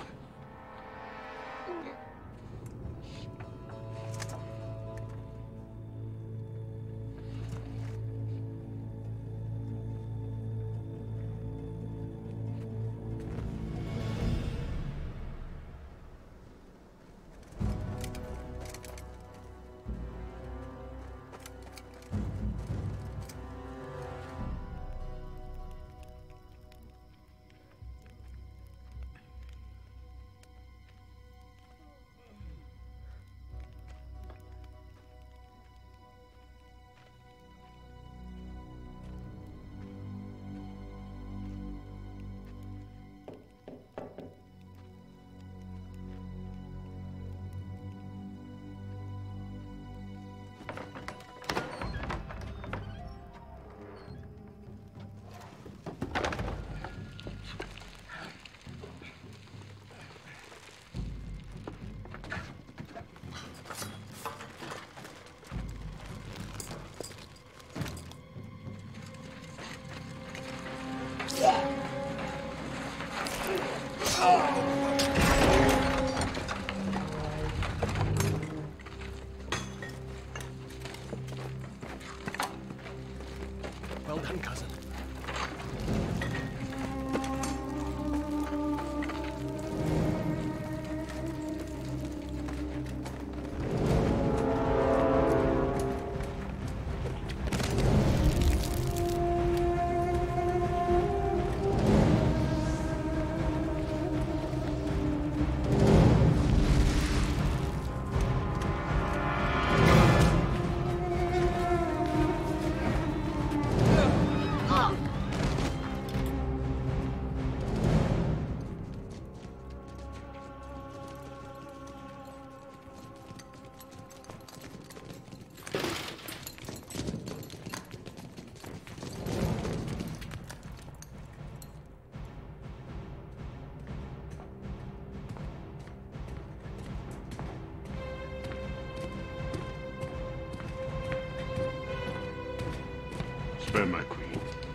Well done, cousin. Spare my queen.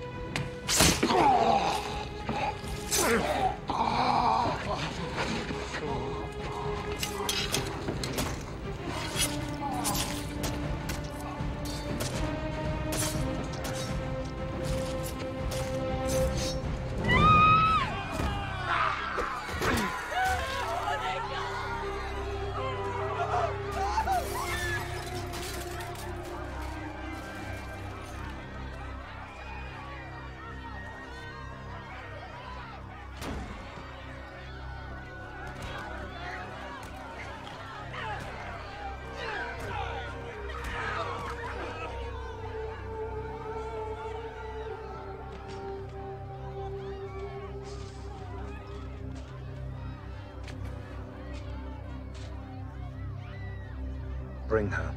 Bring her.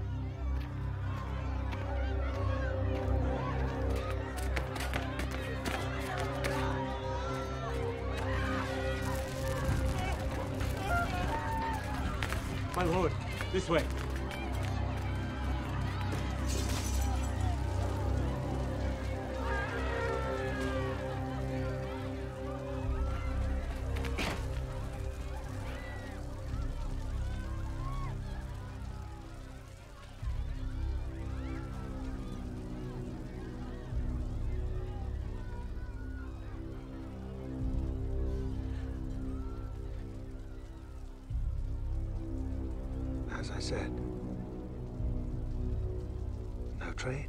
My lord, this way. As I said, no trade.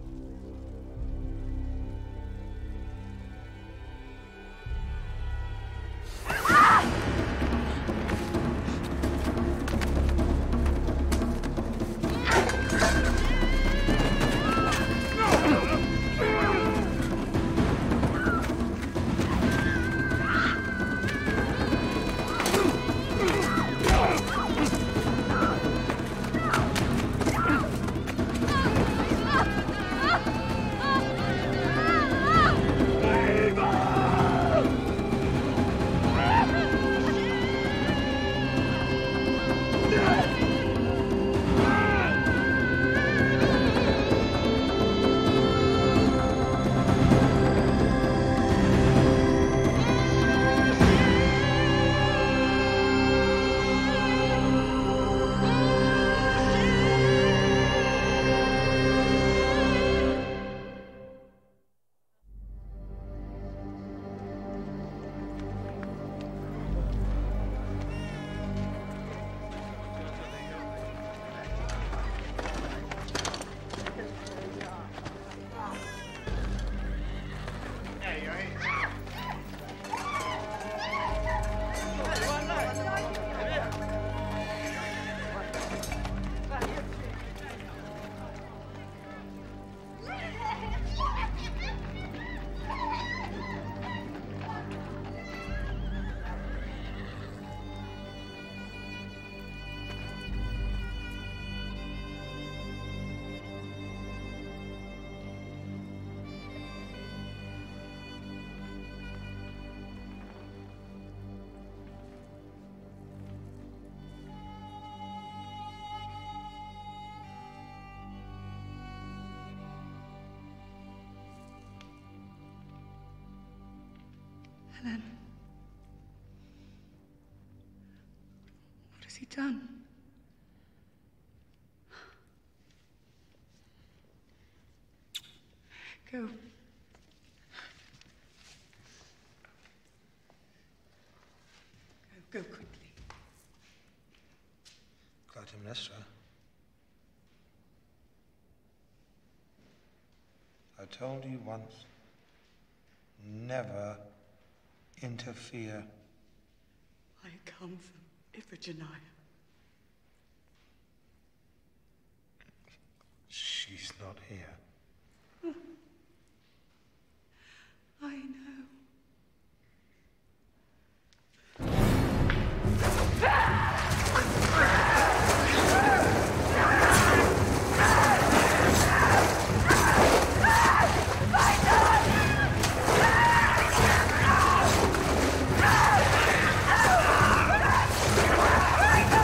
Helen. What has he done? Go. Go quickly. Clytemnestra. I told you once, never interfere. I come from Iphigenia. She's not here. I know. My God!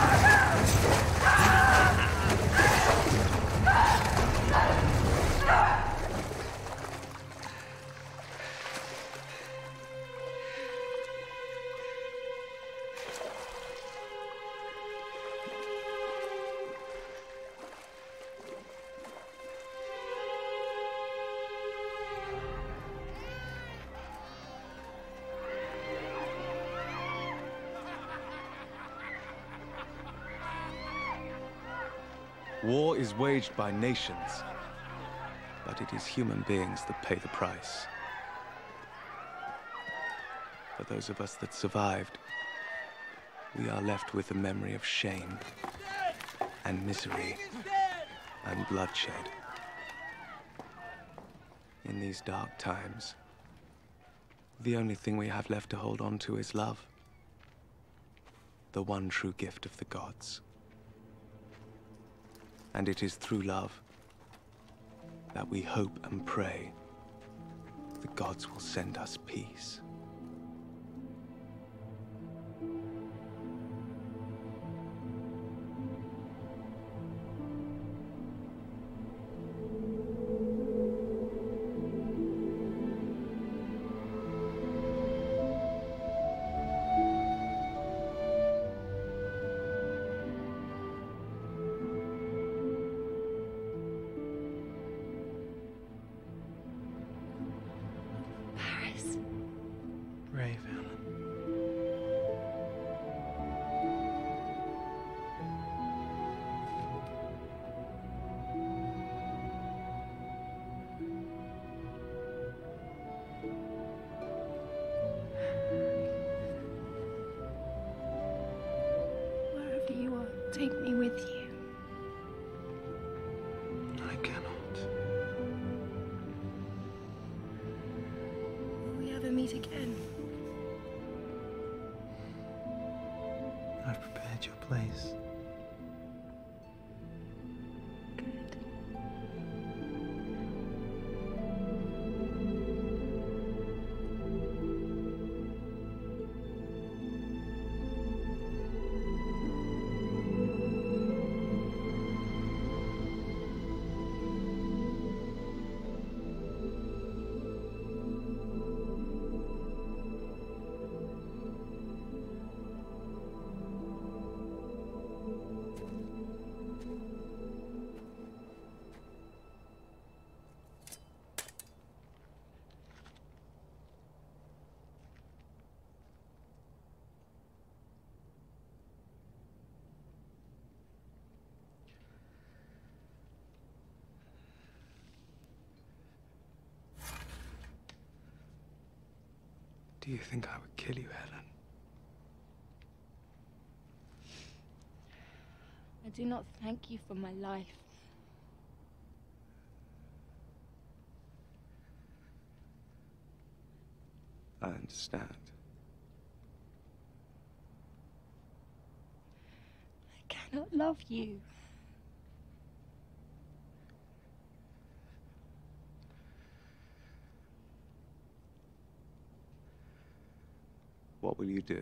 War is waged by nations, but it is human beings that pay the price. For those of us that survived, we are left with a memory of shame and misery and bloodshed. In these dark times, the only thing we have left to hold on to is love. The one true gift of the gods. And it is through love that we hope and pray the gods will send us peace. Brave Helen. Wherever you are, take me with you. I cannot. Will we ever meet again? I've prepared your place. Do you think I would kill you, Helen? I do not thank you for my life. I understand. I cannot love you. What will you do?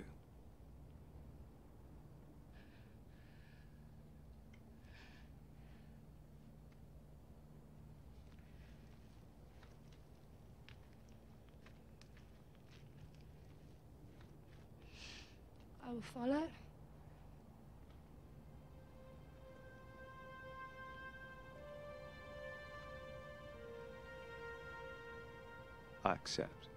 I will follow. I accept.